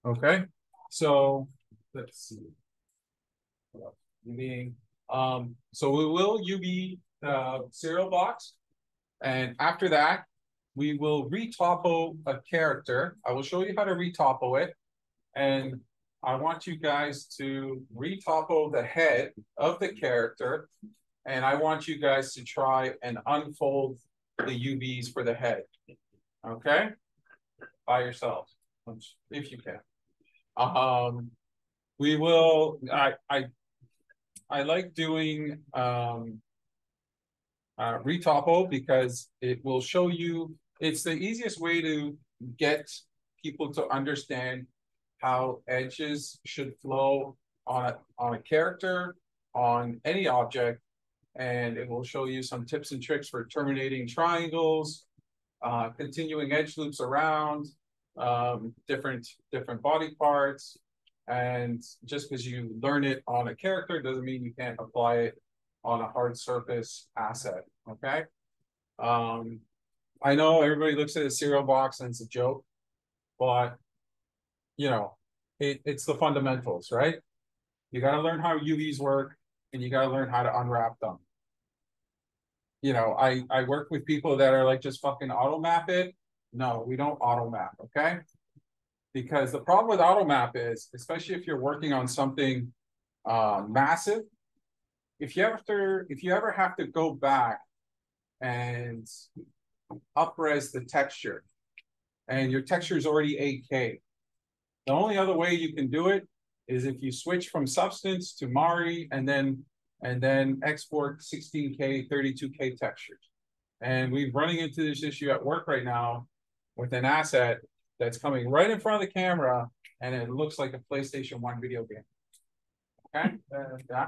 Okay, so let's see. So we will UV the cereal box, and after that, we will retopo a character. I will show you how to retopo it, and I want you guys to retopo the head of the character, and I want you guys to try and unfold the UVs for the head. Okay, by yourselves, if you can. We will. I like doing retopo because it will show you. It's the easiest way to get people to understand how edges should flow on a character, on any object, and it will show you some tips and tricks for terminating triangles, continuing edge loops around different body parts. And just because you learn it on a character doesn't mean you can't apply it on a hard surface asset. Okay. I know everybody looks at a cereal box and it's a joke, but you know, it's the fundamentals, right? You got to learn how UVs work, and you got to learn how to unwrap them. You know, I work with people that are like, just fucking auto map it. No, we don't auto map. Okay. Because the problem with AutoMap is, especially if you're working on something massive, if you ever have to go back and upres the texture, and your texture is already 8K, the only other way you can do it is if you switch from Substance to Mari and then export 16K, 32K textures. And we're running into this issue at work right now with an asset that's coming right in front of the camera, and it looks like a PlayStation 1 video game. Okay? Yeah.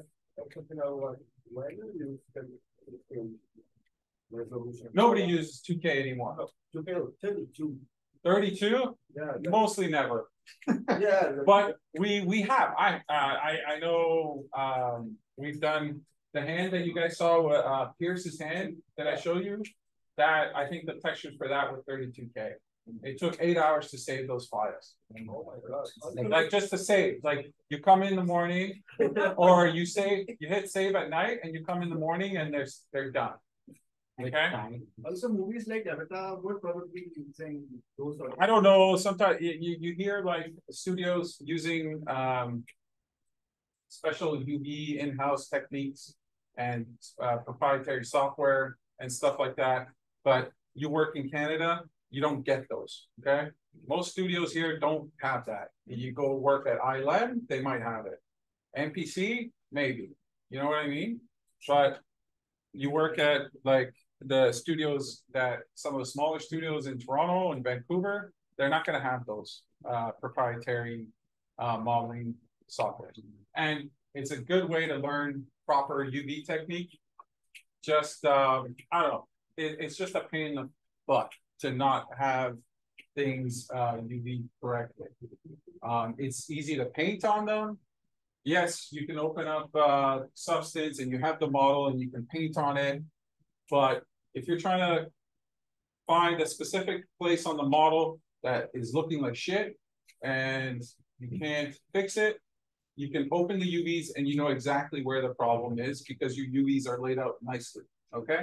Nobody uses 2K anymore. 32. 32? Yeah. Mostly never. Yeah. But we have. I know we've done the hand that you guys saw, Pierce's hand that I showed you. That I think the textures for that were 32K. It took 8 hours to save those files. Oh my God. Like, just to save. Like, you come in the morning, or you hit save at night, and you come in the morning and they're done. Okay. Also, movies like Avatar would probably be using those. I don't know. Sometimes you hear like studios using special UV in-house techniques and proprietary software and stuff like that. But you work in Canada, you don't get those. Okay. Most studios here don't have that. You go work at ILM, they might have it. NPC, maybe. You know what I mean? But you work at like the studios, that some of the smaller studios in Toronto and Vancouver, they're not going to have those proprietary modeling software. And it's a good way to learn proper UV technique. Just, I don't know, it's just a pain in the butt to not have things UV correctly. It's easy to paint on them. Yes, you can open up Substance and you have the model and you can paint on it. But if you're trying to find a specific place on the model that is looking like shit and you can't fix it, you can open the UVs and you know exactly where the problem is because your UVs are laid out nicely. Okay.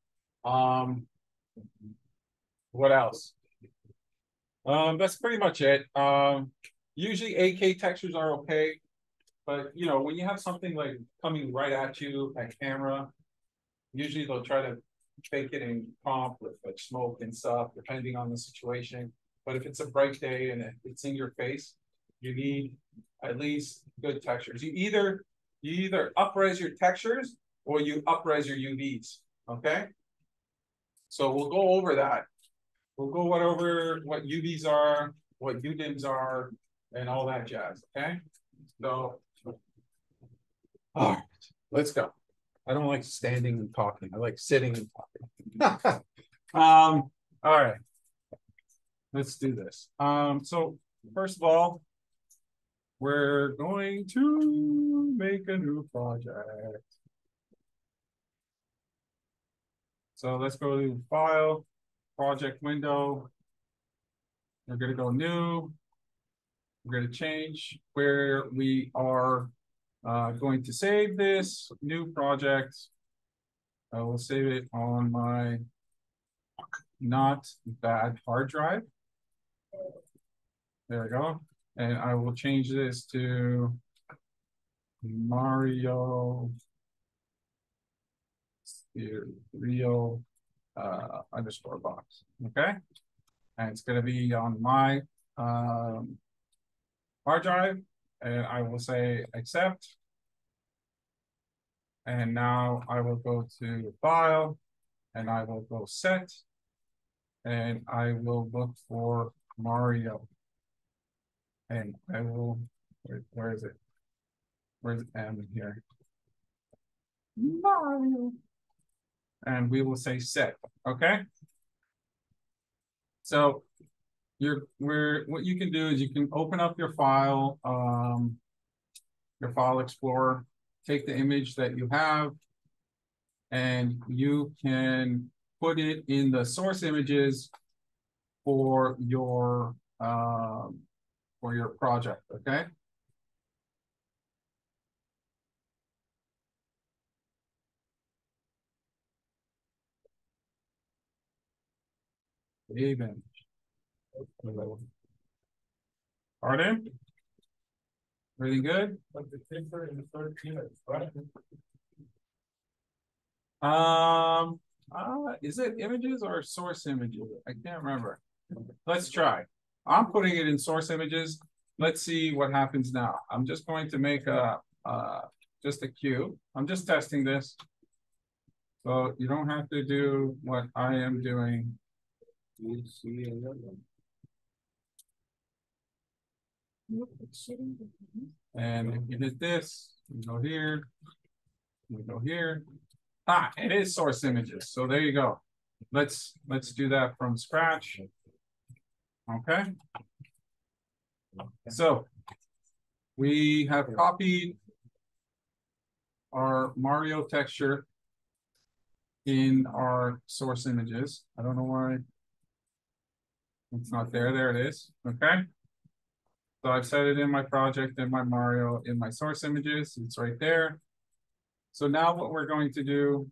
What else? That's pretty much it. Usually 8K textures are okay. But you know, when you have something like coming right at you at camera, usually they'll try to fake it in comp with like smoke and stuff, depending on the situation. But if it's a bright day and it's in your face, you need at least good textures. You either upres your textures or you upres your UVs. Okay. So we'll go over that. We'll go over what UVs are, what UDIMs are, and all that jazz. Okay. So. All right, let's go. I don't like standing and talking. I like sitting and talking. All right, let's do this. So first of all, we're going to make a new project. So let's go to File, Project Window. We're going to go New. We're going to change where we are going to save this new project. I will save it on my not bad hard drive. There we go. And I will change this to Mario Real underscore box. Okay. And it's going to be on my hard drive. And I will say accept. And now I will go to file and I will go set. And I will look for Mario. And I will, where is it? Where's M here? Mario. And we will say set, okay? So what you can do is you can open up your file explorer, take the image that you have, and you can put it in the source images for your project, okay? Even. Arden? Really good? But the picture in the third image, right? Is it images or source images? I can't remember. Let's try. I'm putting it in source images. Let's see what happens now. I'm just going to make just a cube. I'm just testing this. So you don't have to do what I am doing. And if you did this, you go here, you go here. Ah, it is source images. So there you go. Let's do that from scratch. Okay. So we have copied our Mario texture in our source images. I don't know why it's not there. There it is. Okay. So I've set it in my project, in my Mario, in my source images. It's right there. So now what we're going to do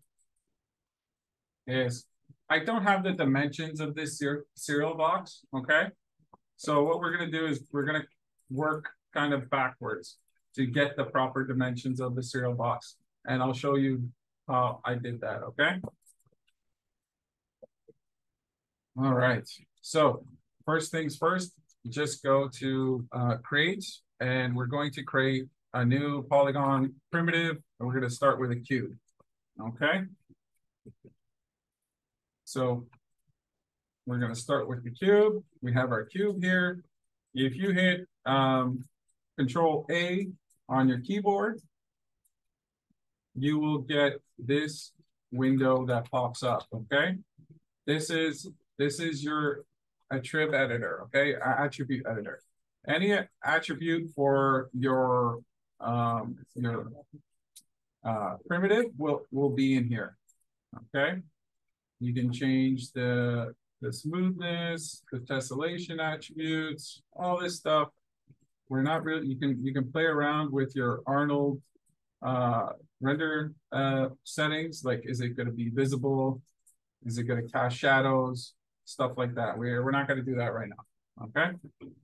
is, I don't have the dimensions of this cereal box, okay? So what we're gonna do is we're gonna work kind of backwards to get the proper dimensions of the cereal box. And I'll show you how I did that, okay? All right, so first things first, just go to create, and we're going to create a new polygon primitive, and we're gonna start with a cube, okay? So we're gonna start with the cube. We have our cube here. If you hit Control A on your keyboard, you will get this window that pops up, okay? This is your attrib editor, okay? Attribute editor. Any attribute for your primitive will be in here, okay? You can change the smoothness, the tessellation attributes, all this stuff. We're not really, you can play around with your Arnold render settings, like is it going to be visible? Is it going to cast shadows? Stuff like that. We're not going to do that right now, okay?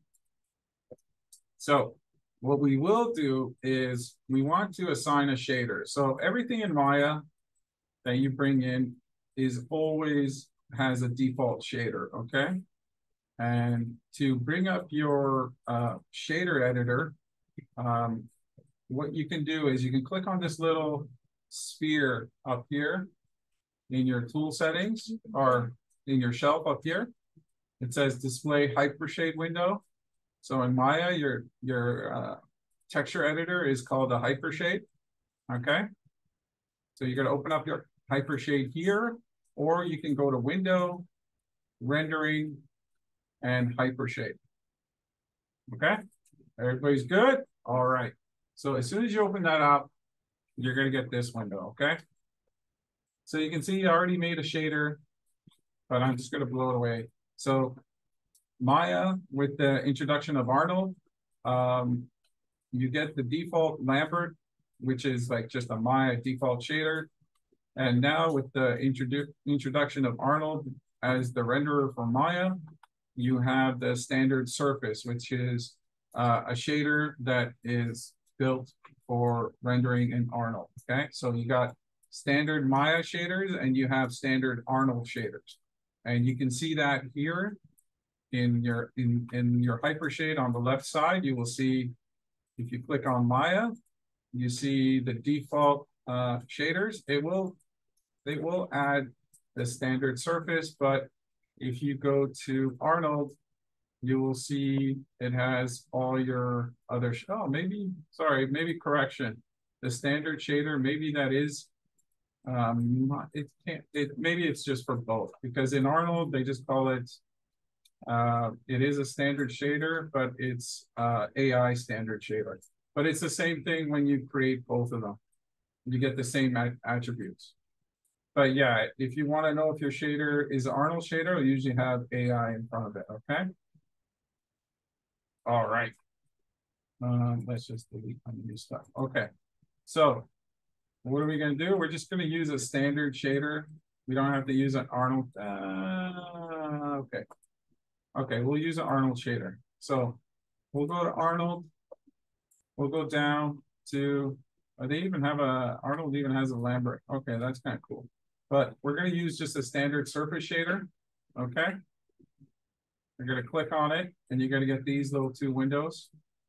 So what we will do is we want to assign a shader. So everything in Maya that you bring in is always has a default shader, okay? And to bring up your shader editor, what you can do is you can click on this little sphere up here in your tool settings or in your shelf up here. It says display hypershade window. So in Maya, your texture editor is called a hypershade, okay? So you're gonna open up your hypershade here, or you can go to Window, Rendering, and Hypershade. Okay, everybody's good? All right. So as soon as you open that up, you're gonna get this window, okay? So you can see I already made a shader, but I'm just gonna blow it away. So Maya, with the introduction of Arnold, you get the default Lambert, which is like just a Maya default shader. And now with the introduction of Arnold as the renderer for Maya, you have the standard surface, which is a shader that is built for rendering in Arnold. Okay, so you got standard Maya shaders and you have standard Arnold shaders. And you can see that here in your Hypershade on the left side. You will see, if you click on Maya, you see the default shaders. They will add the standard surface, but if you go to Arnold, you will see it has all your other, maybe correction. The standard shader, maybe that is, maybe it's just for both, because in Arnold, they just call it, it is a standard shader, but it's AI standard shader. But it's the same thing when you create both of them. You get the same attributes. But yeah, if you want to know if your shader is Arnold shader, you usually have AI in front of it, okay? All right. Let's just delete new stuff. Okay. So what are we going to do? We're just going to use a standard shader. We don't have to use an Arnold. Okay. Okay, we'll use an Arnold shader. So we'll go to Arnold. We'll go down to, they even have Arnold even has a Lambert. Okay, that's kind of cool. But we're going to use just a standard surface shader. Okay. You're going to click on it and you're going to get these little two windows.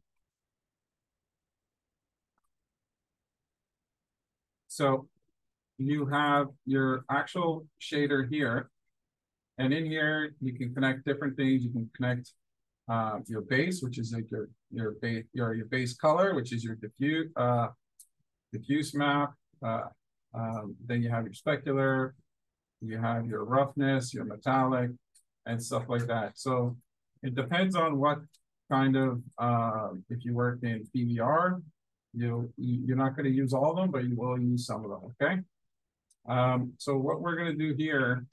So you have your actual shader here. And in here, you can connect different things. You can connect your base, which is like your base color, which is your diffuse map. Then you have your specular, you have your roughness, your metallic, and stuff like that. So it depends on what kind of, if you work in PBR, you're not going to use all of them, but you will use some of them, okay? So what we're going to do here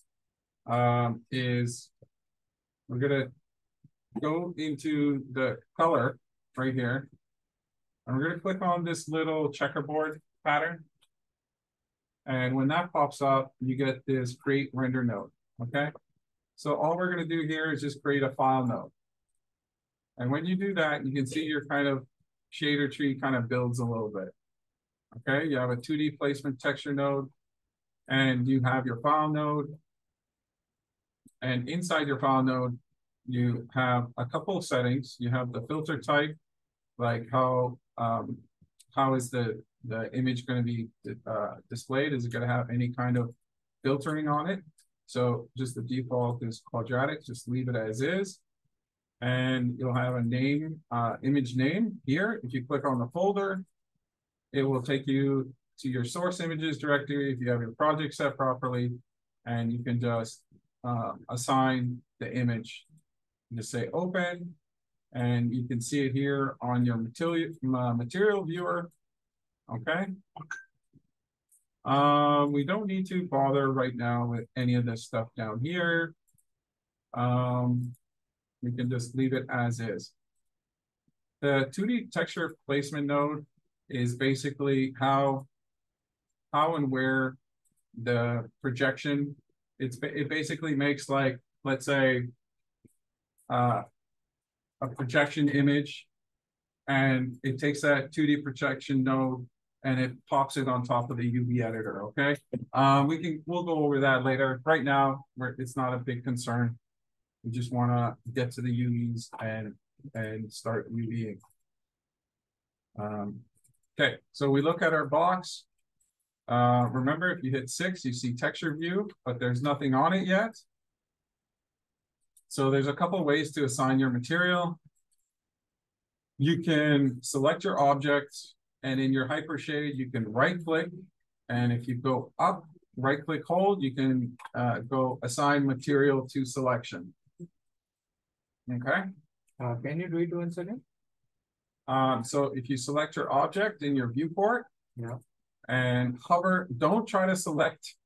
is we're going to go into the color right here, and we're going to click on this little checkerboard pattern. And when that pops up, you get this create render node, okay? So all we're going to do here is just create a file node. And when you do that, you can see your kind of shader tree kind of builds a little bit. Okay, you have a 2D placement texture node, and you have your file node. And inside your file node, you have a couple of settings. You have the filter type, like how is the image going to be displayed? Is it going to have any kind of filtering on it? So just the default is quadratic, just leave it as is. And you'll have a name, image name here. If you click on the folder, it will take you to your source images directory if you have your project set properly, and you can just assign the image. Just say open, and you can see it here on your material viewer. Okay. We don't need to bother right now with any of this stuff down here. We can just leave it as is. The 2D texture placement node is basically how and where the projection, it basically makes, like, let's say, a projection image, and it takes that 2D projection node and it pops it on top of the UV editor, okay? We'll go over that later. Right now, it's not a big concern. We just want to get to the UVs and start UVing. Okay, so we look at our box. Remember, if you hit 6, you see texture view, but there's nothing on it yet. So there's a couple of ways to assign your material. You can select your object, and in your Hypershade, you can right-click, and if you go up, right-click hold, you can go assign material to selection. Okay. Can you do it once again? So if you select your object in your viewport, yeah, and hover, don't try to select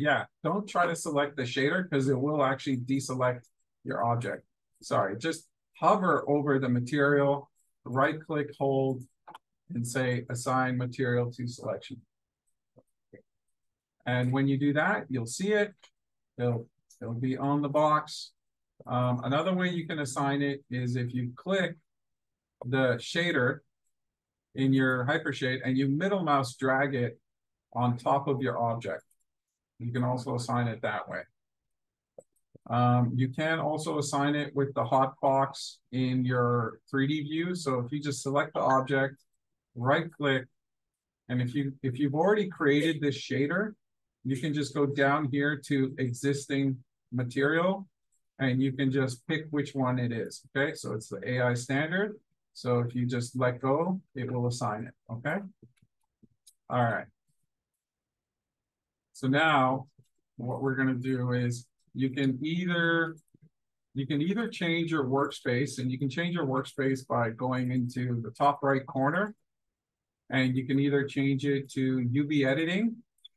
don't try to select the shader, because it will actually deselect your object. Sorry, just hover over the material, right click, hold, and say assign material to selection. And when you do that, you'll see it. It'll be on the box. Another way you can assign it is if you click the shader in your Hypershade and you middle mouse drag it on top of your object. You can also assign it that way. You can also assign it with the hot box in your 3D view. So if you just select the object, right click, and if you've already created this shader, you can just go down here to existing material and you can just pick which one it is. Okay, so it's the AI standard. So if you just let go, it will assign it. Okay. All right. So now what we're going to do is you can either change your workspace, and you can change your workspace by going into the top right corner, and you can either change it to UV editing.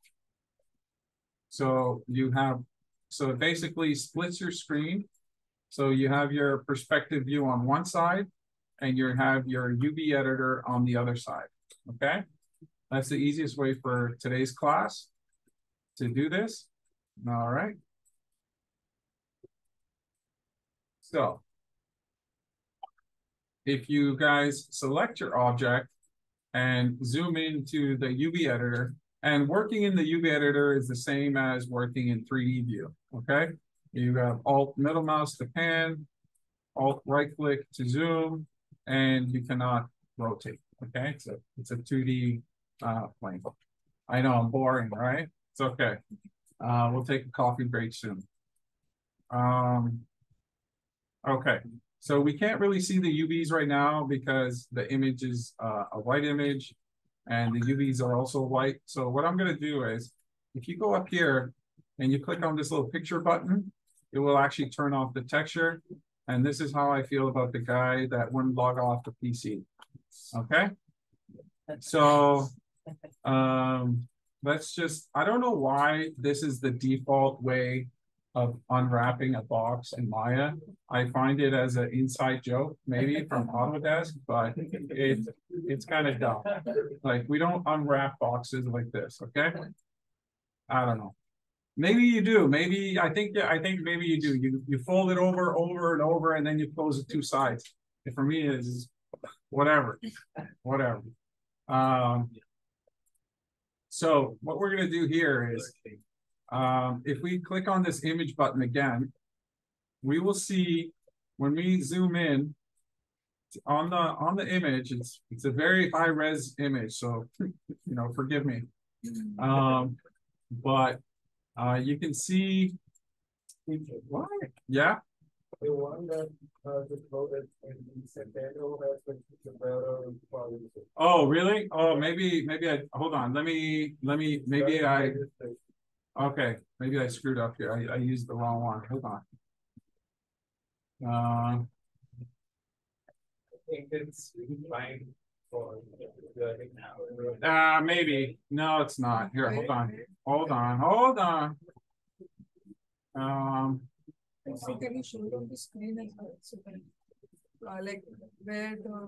So it basically splits your screen. So you have your perspective view on one side and you have your UV editor on the other side. Okay. That's the easiest way for today's class to do this. All right. So if you guys select your object and zoom into the UV editor, and working in the UV editor is the same as working in 3D view, okay? You have Alt middle mouse to pan, Alt right click to zoom, and you cannot rotate, okay? So it's a 2D plane. I know I'm boring, right? It's okay. We'll take a coffee break soon. Okay, so we can't really see the UVs right now because the image is a white image and the UVs are also white. So what I'm gonna do is, if you go up here and you click on this little picture button, it will actually turn off the texture. And this is how I feel about the guy that wouldn't log off the PC, okay? So let's just, I don't know why this is the default way of unwrapping a box in Maya. I find it as an inside joke, maybe from Autodesk, but it's kind of dumb. Like, we don't unwrap boxes like this, okay? I don't know. Maybe you do. Maybe I think maybe you do. You fold it over and over, and then you close the two sides. And for me, it's whatever. So what we're gonna do here is, if we click on this image button again, we will see when we zoom in on the image, it's a very high res image, so forgive me. But you can see what? Yeah. The one that just voted in Centennial has the better quality. Oh, really? Oh, maybe I hold on. Let me okay, maybe I screwed up here. I used the wrong one. Hold on. I think it's fine for maybe. No, it's not. Here, hold on. Can you show it on the screen as well? So like where the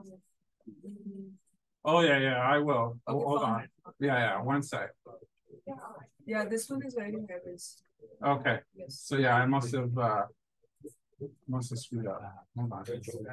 oh yeah, I will. Okay, hold on. Yeah, 1 sec. Yeah, this one is very heavy. Okay. Yes. So yeah, I must have screwed up. Hold on.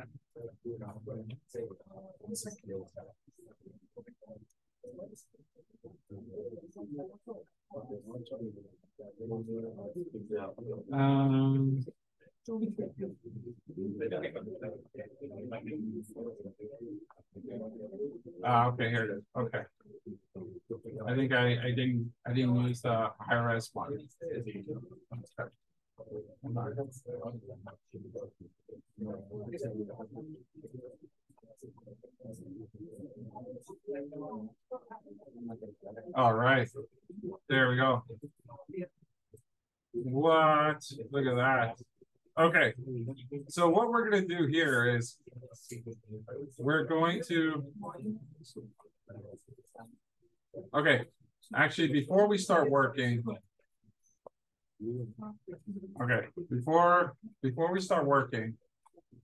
Okay, here it is. Okay. I think I didn't use the high res one. All right, there we go. What? Look at that. Okay, so what we're going to do here is we're going to, okay, actually before we start working, okay, before we start working,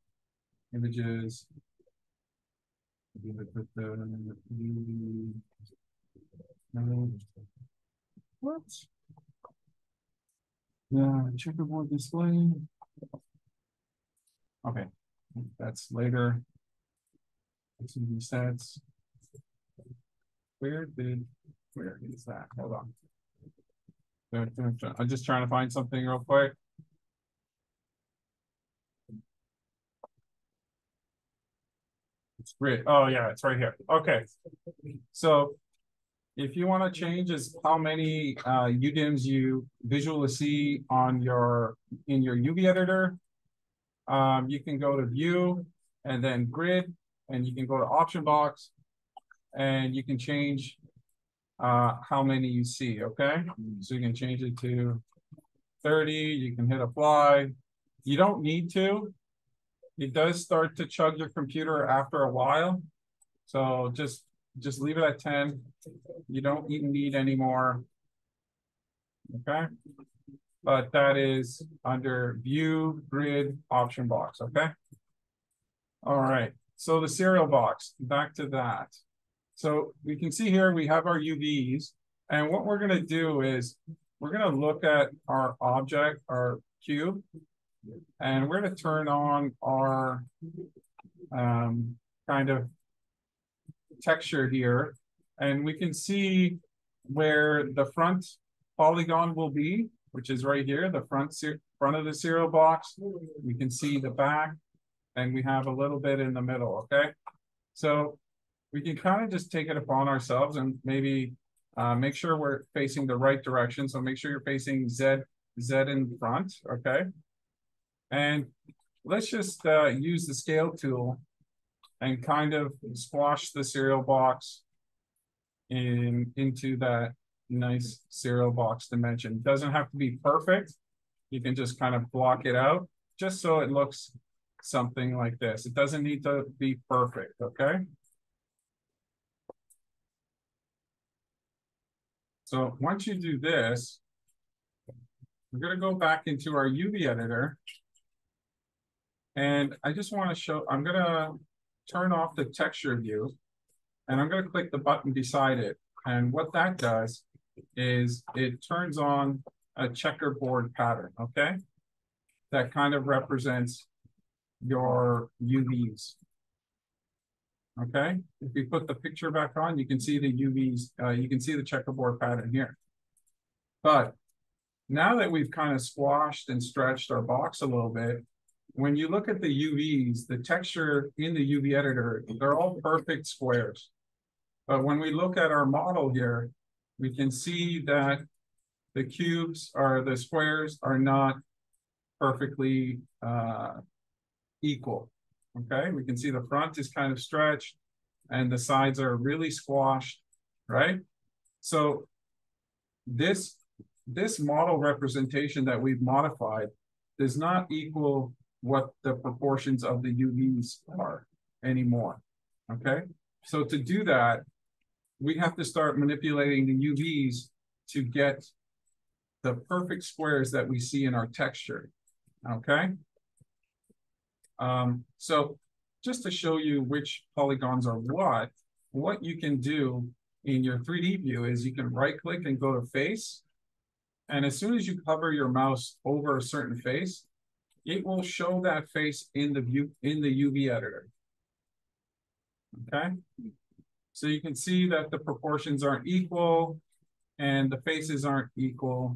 images. Give it with the UV. What? Yeah, checkerboard display. Okay, that's later. Let's see these sets. Where is that? Hold on. I'm just trying to find something real quick. It's great. Oh yeah, it's right here. Okay. So if you want to change is how many UDIMs you visually see on in your UV editor, you can go to view and then grid, and you can go to option box, and you can change how many you see. Okay, so you can change it to 30. You can hit apply. You don't need to. It does start to chug your computer after a while, so just leave it at 10. You don't even need any more. Okay, but that is under view, grid, option box. Okay. All right, so the serial box, back to that. So we can see here we have our UVs, and what we're going to do is we're going to look at our object, our cube, and we're going to turn on our kind of texture here, and we can see where the front polygon will be, which is right here, the front of the serial box. We can see the back, and we have a little bit in the middle. Okay, so we can kind of just take it upon ourselves and maybe make sure we're facing the right direction. So make sure you're facing Z in front. Okay, and let's just use the scale tool and kind of squash the serial box into that nice serial box dimension. Doesn't have to be perfect. You can just kind of block it out just so it looks something like this. It doesn't need to be perfect, okay? So once you do this, we're gonna go back into our UV editor. And I just wanna show, I'm gonna turn off the texture view, and I'm gonna click the button beside it. And what that does is it turns on a checkerboard pattern, okay? That kind of represents your UVs, okay? If we put the picture back on, you can see the UVs, you can see the checkerboard pattern here. But now that we've kind of squashed and stretched our box a little bit, when you look at the UVs, the texture in the UV editor, they're all perfect squares. But when we look at our model here, we can see that the cubes or the squares are not perfectly equal. Okay, we can see the front is kind of stretched and the sides are really squashed, right? So this model representation that we've modified does not equal what the proportions of the UVs are anymore, okay? So to do that, we have to start manipulating the UVs to get the perfect squares that we see in our texture, okay? So just to show you which polygons are what you can do in your 3D view is you can right click and go to face. And as soon as you hover your mouse over a certain face, it will show that face in the UV editor. Okay. So you can see that the proportions aren't equal and the faces aren't equal.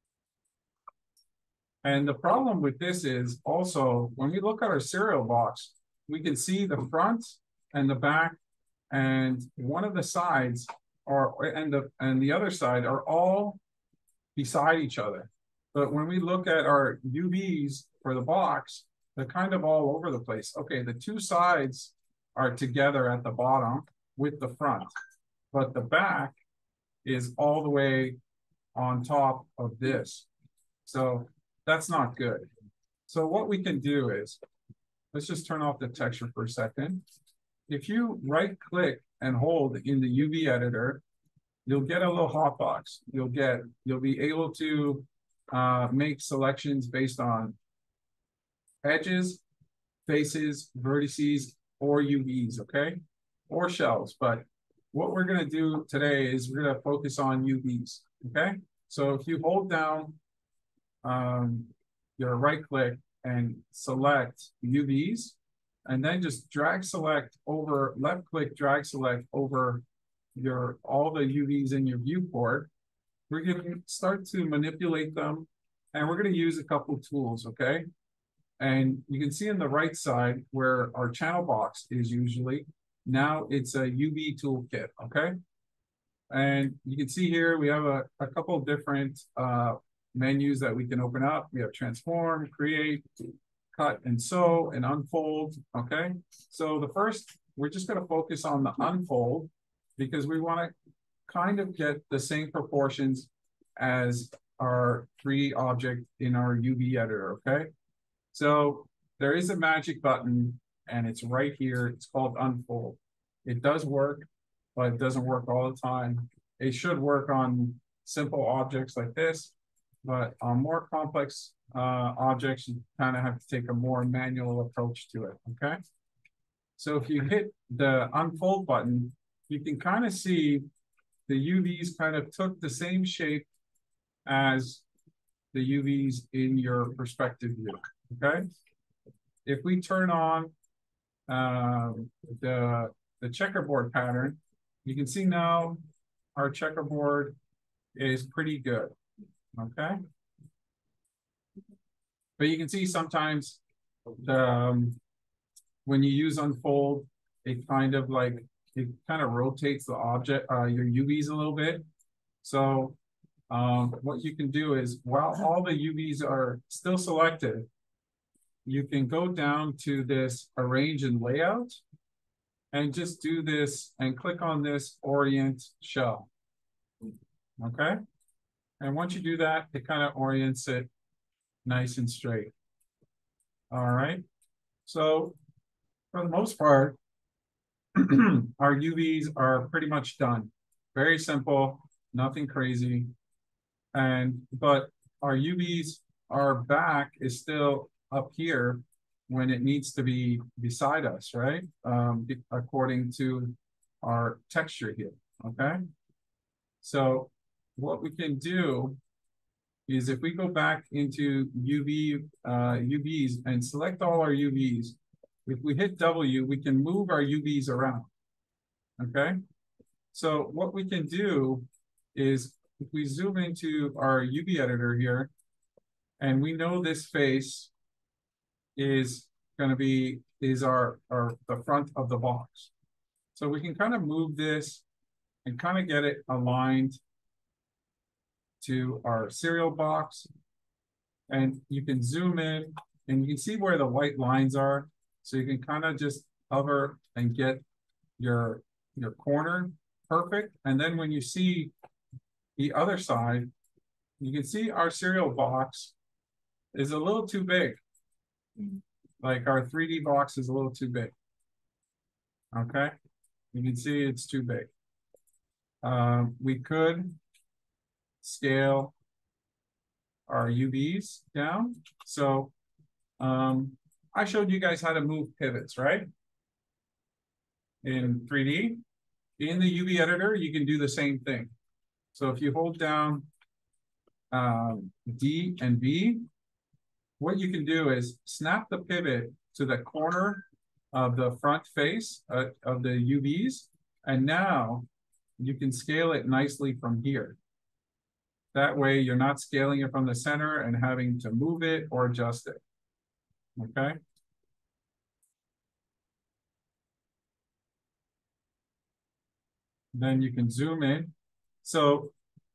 And the problem with this is also when we look at our serial box, we can see the front and the back and one of the sides and the other side are all beside each other. But when we look at our UVs for the box, they're kind of all over the place. Okay, the two sides are together at the bottom with the front, but the back is all the way on top of this. So that's not good. So what we can do is, let's just turn off the texture for a second. If you right click and hold in the UV editor, you'll get a little hotbox. You'll be able to make selections based on edges faces, vertices, or UVs, okay? Or shells, but what we're gonna do today is we're gonna focus on UVs, okay? So if you hold down your right click and select UVs, and then just drag select over, left click, drag select over all the UVs in your viewport, we're gonna start to manipulate them, and we're gonna use a couple tools, okay? And you can see on the right side where our channel box is usually, now it's a UV toolkit, okay? And you can see here, we have a couple of different menus that we can open up. We have transform, create, cut and sew, and unfold, okay? So the first, we're just gonna focus on the unfold because we wanna kind of get the same proportions as our 3D object in our UV editor, okay? So there is a magic button and it's right here. It's called unfold. It does work, but it doesn't work all the time. It should work on simple objects like this, but on more complex objects, you kind of have to take a more manual approach to it, okay? So if you hit the unfold button, you can kind of see the UVs kind of took the same shape as the UVs in your perspective view, okay? If we turn on the checkerboard pattern, you can see now our checkerboard is pretty good, okay? But you can see sometimes when you use unfold, it kind of rotates the object, your UVs a little bit. So what you can do is, while all the UVs are still selected, you can go down to this arrange and layout and just do this and click on this orient shell, okay? And once you do that, it kind of orients it nice and straight. All right, so for the most part, our UVs are pretty much done. Very simple, nothing crazy. But our UVs, our back is still up here when it needs to be beside us, right? According to our texture here, okay? So what we can do is if we go back into UVs and select all our UVs, if we hit W, we can move our UVs around, okay? So what we can do is if we zoom into our UV editor here, and we know this face is gonna be, the front of the box. So we can kind of move this and kind of get it aligned to our cereal box. And you can zoom in and you can see where the white lines are. So you can kind of just hover and get your corner perfect. And then when you see the other side, you can see our cereal box is a little too big. Like our 3D box is a little too big. Okay, you can see it's too big. We could scale our UVs down. So I showed you guys how to move pivots, right? In 3D. In the UV editor, you can do the same thing. So if you hold down D and B, what you can do is snap the pivot to the corner of the front face of the UVs, and now you can scale it nicely from here. That way you're not scaling it from the center and having to move it or adjust it, okay? Then you can zoom in. So,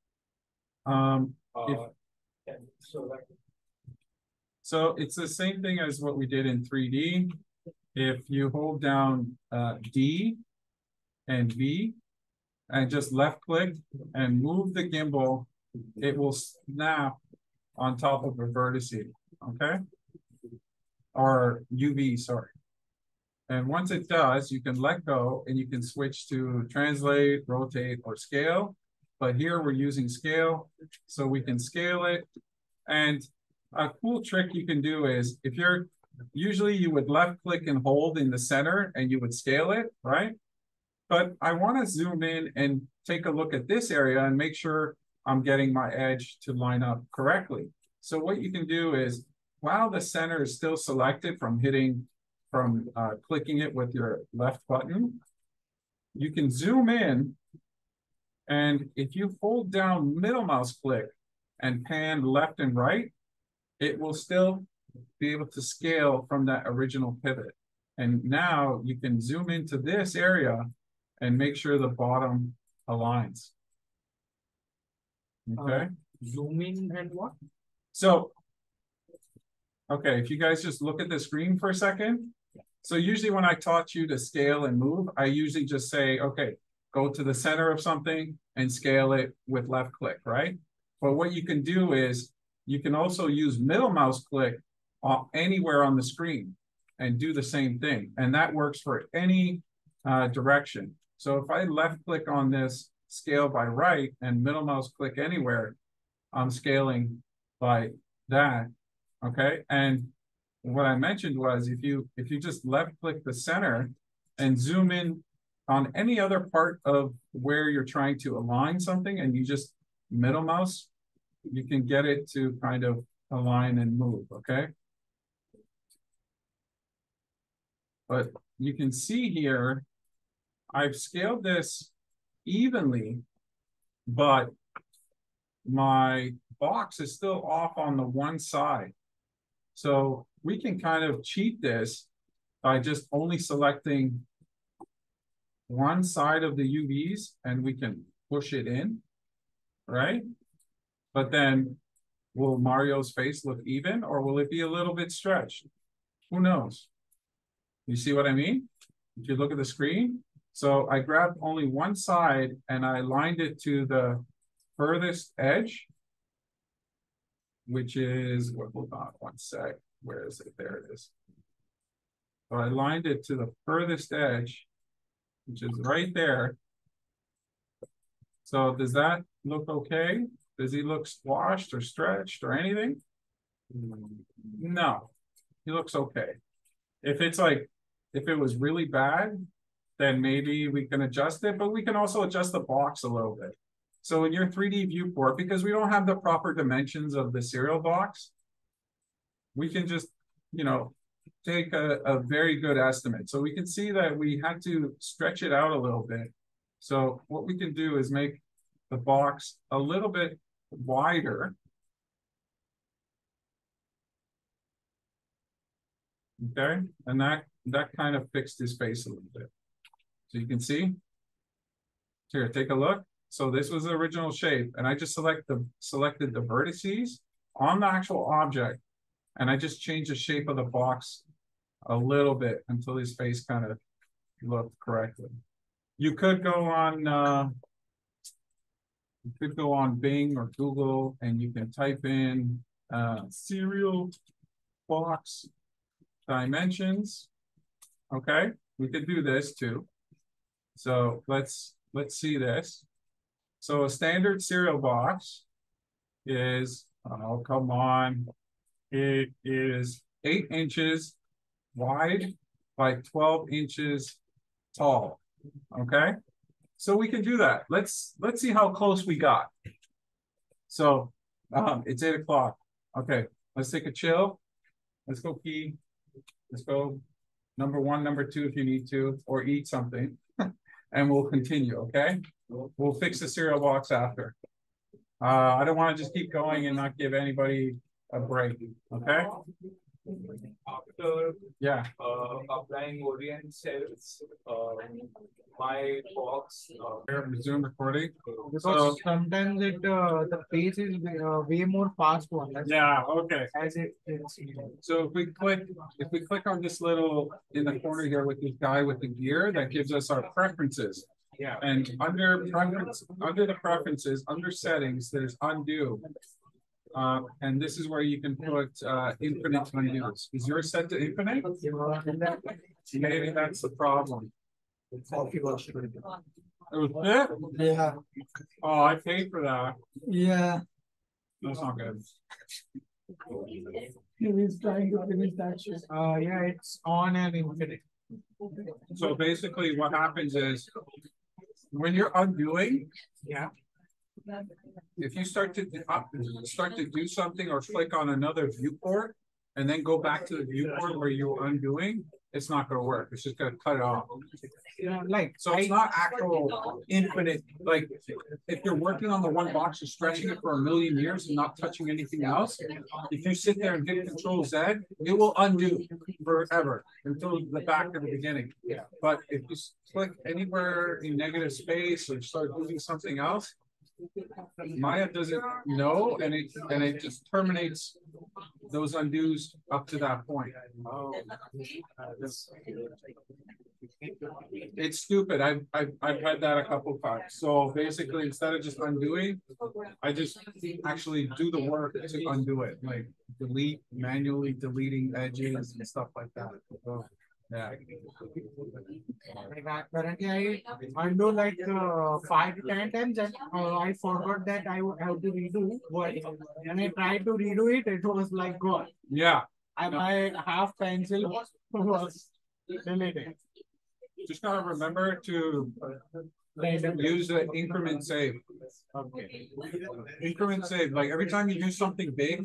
so it's the same thing as what we did in 3D. If you hold down D and V and just left click and move the gimbal, it will snap on top of a vertex, okay? Or UV, sorry. And once it does, you can let go and you can switch to translate, rotate, or scale. But here we're using scale, so we can scale it. And a cool trick you can do is if you're usually you would left click and hold in the center and you would scale it, right? But I want to zoom in and take a look at this area and make sure I'm getting my edge to line up correctly. So what you can do is, while the center is still selected from clicking it with your left button, you can zoom in, and if you hold down middle mouse click and pan left and right, it will still be able to scale from that original pivot. And now you can zoom into this area and make sure the bottom aligns. Okay. Zoom in and what? So, okay, if you guys just look at the screen for a second. So usually when I taught you to scale and move, I usually just say, okay, go to the center of something and scale it with left click, right? But what you can do is you can also use middle mouse click anywhere on the screen and do the same thing. And that works for any direction. So if I left click on this scale by right and middle mouse click anywhere, I'm scaling by that, okay? And what I mentioned was if you just left click the center and zoom in on any other part of where you're trying to align something and you just middle mouse, you can get it to kind of align and move, okay? But you can see here, I've scaled this evenly, but my box is still off on the one side. So we can kind of cheat this by just only selecting one side of the UVs and we can push it in, right? But then will Mario's face look even or will it be a little bit stretched? Who knows? You see what I mean? If you look at the screen. So I grabbed only one side and I lined it to the furthest edge, which is, hold on one sec. Where is it? There it is. So I lined it to the furthest edge, which is right there. So does that look okay? Does he look squashed or stretched or anything? No, he looks okay. If it was really bad, then maybe we can adjust it, but we can also adjust the box a little bit. So in your 3D viewport, because we don't have the proper dimensions of the cereal box, we can just, take a very good estimate. So we can see that we had to stretch it out a little bit. So what we can do is make the box a little bit wider. Okay, and that kind of fixed his face a little bit. So you can see. Here, take a look. So this was the original shape, and I just selected the vertices on the actual object, and I just changed the shape of the box a little bit until his face kind of looked correctly. You could go on Bing or Google, and you can type in cereal box dimensions. Okay, we could do this too. So let's see this. So a standard cereal box is, oh, come on. It is 8 inches wide by 12 inches tall. Okay. So we can do that. Let's see how close we got. So it's 8 o'clock. Okay, let's take a chill. Let's go pee. Let's go number 1, number 2 if you need to, or eat something. And we'll continue, okay? We'll fix the cereal box after. I don't want to just keep going and not give anybody a break, okay? After applying orient cells, my box resume recording. Because sometimes the pace is way more fast one. Yeah, okay. As it is. So if we click on this little in the corner here with this guy with the gear, that gives us our preferences. Yeah. And under the preferences, under settings, there's undo. And this is where you can put infinite undos. Is yours set to infinite? Maybe that's the problem. It was it? Yeah. Oh, I paid for that. Yeah. That's not good. He is trying to finish that shit. Yeah, it's on and infinite. So basically what happens is when you're undoing, Yeah. if you start to do something or click on another viewport and then go back to the viewport where you're undoing, it's not going to work. It's just going to cut it off. Yeah, like So it's not actual infinite. Like if you're working on the one box, you're stretching it for a million years and not touching anything else. If you sit there and hit Control Z, it will undo forever until the back of the beginning. Yeah. But if you click anywhere in negative space or start doing something else, Maya doesn't know, and it just terminates those undos up to that point. It's stupid. I've had that a couple of times. So basically, instead of just undoing, I just actually do the work to undo it, like manually deleting edges and stuff like that. So, yeah. Like currently I undo like 5 to 10 times, and I forgot that I would have to redo what, and I tried to redo it. It was like God. Yeah. My half pencil was deleted. Just gotta remember to use the increment save. Okay. Increment save. Like every time you do something big,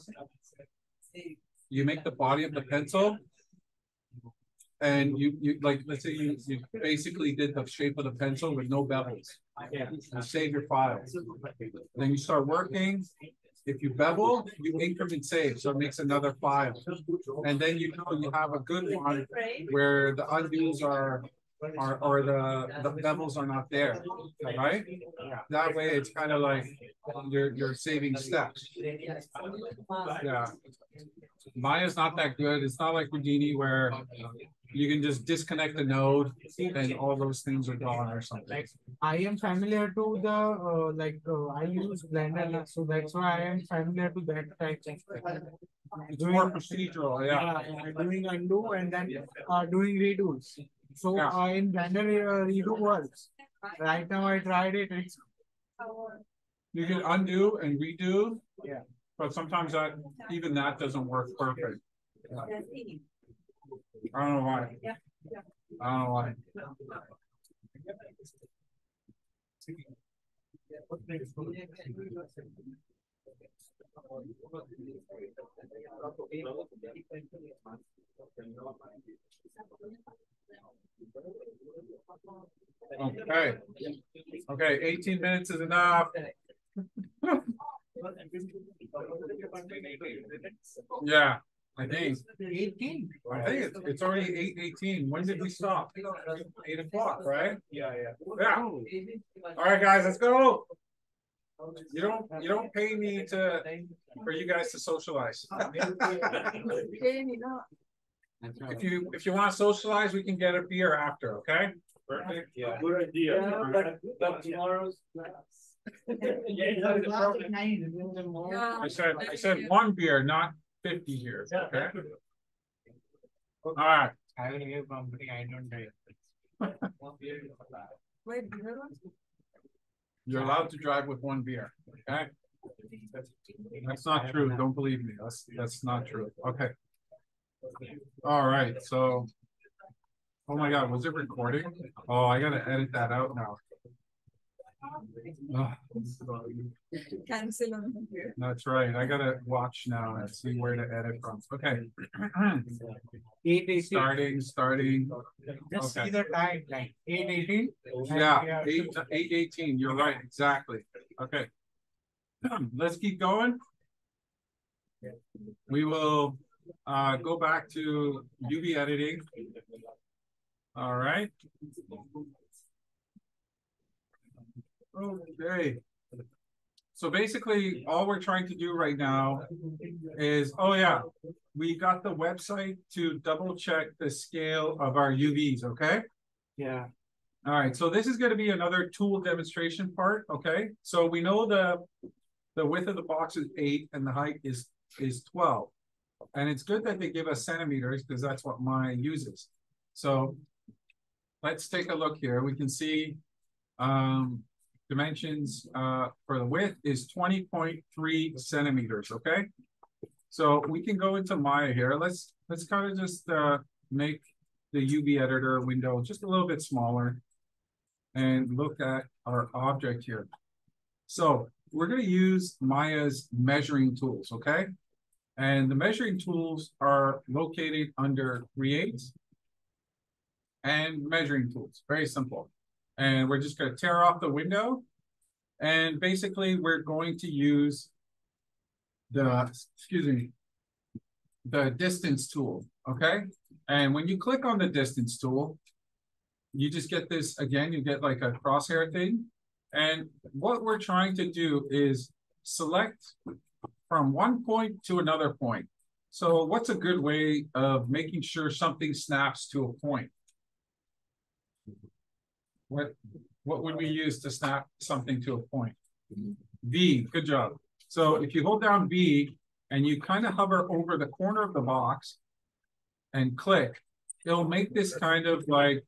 you make the body of the pencil. And you like, let's say you basically did the shape of the pencil with no bevels. Yeah. You save your file. Then you start working. If you bevel, you increment save, so it makes another file. And then you know you have a good one where the undos are or the bevels are not there, right? That way it's kind of like you're saving steps. Yeah. Maya's not that good. It's not like Houdini where you can just disconnect the node and all those things are gone or something. Like I am familiar to the I use Blender, so that's why I am familiar to that type of thing. It's more procedural, yeah. Doing undo and then doing redos. So in Blender redo works. Right now I tried it. It's You can undo and redo. Yeah. But sometimes even that doesn't work perfect. I don't know why. I don't know why. Okay. Okay, 18 minutes is enough. Yeah, I think. 18. I think it's already 8:18. When did we stop? 8 o'clock, right? Yeah. Yeah. All right, guys, let's go. You don't pay me for you guys to socialize. If you want to socialize, we can get a beer after, okay? Perfect. Yeah. Good idea. But tomorrow's class. I said one beer, not 50 here. Okay. All right. I will give company. I don't drink. Wait, You're allowed to drive with one beer. Okay. That's not true. Don't believe me. That's not true. Okay. All right. So, oh my God, was it recording? Oh, I gotta edit that out now. Oh, cancel on here. that's right. I gotta watch now and see where to edit from. Okay. 8:18. Starting. Just Okay. see the time, like 8:18. Yeah, 8:18. You're right, exactly. Okay. Let's keep going. We will go back to UV editing. All right. Okay. So basically, all we're trying to do right now is, oh yeah, we got the website to double check the scale of our UVs, okay? Yeah. All right, so this is going to be another tool demonstration part, okay? So we know the width of the box is 8 and the height is 12. And it's good that they give us centimeters because that's what Maya uses. So let's take a look here. We can see dimensions for the width is 20.3 centimeters, okay? So we can go into Maya here. Let's kind of just make the UV editor window just a little bit smaller and look at our object here. So we're going to use Maya's measuring tools, okay? And the measuring tools are located under Create and Measuring Tools. Very simple. And we're just going to tear off the window. And basically, we're going to use the distance tool, okay? And when you click on the distance tool, you just get this, again, you get like a crosshair thing. And what we're trying to do is select from one point to another point. So what's a good way of making sure something snaps to a point? What would we use to snap something to a point? V, good job. So if you hold down V and you kind of hover over the corner of the box and click, it'll make this kind of like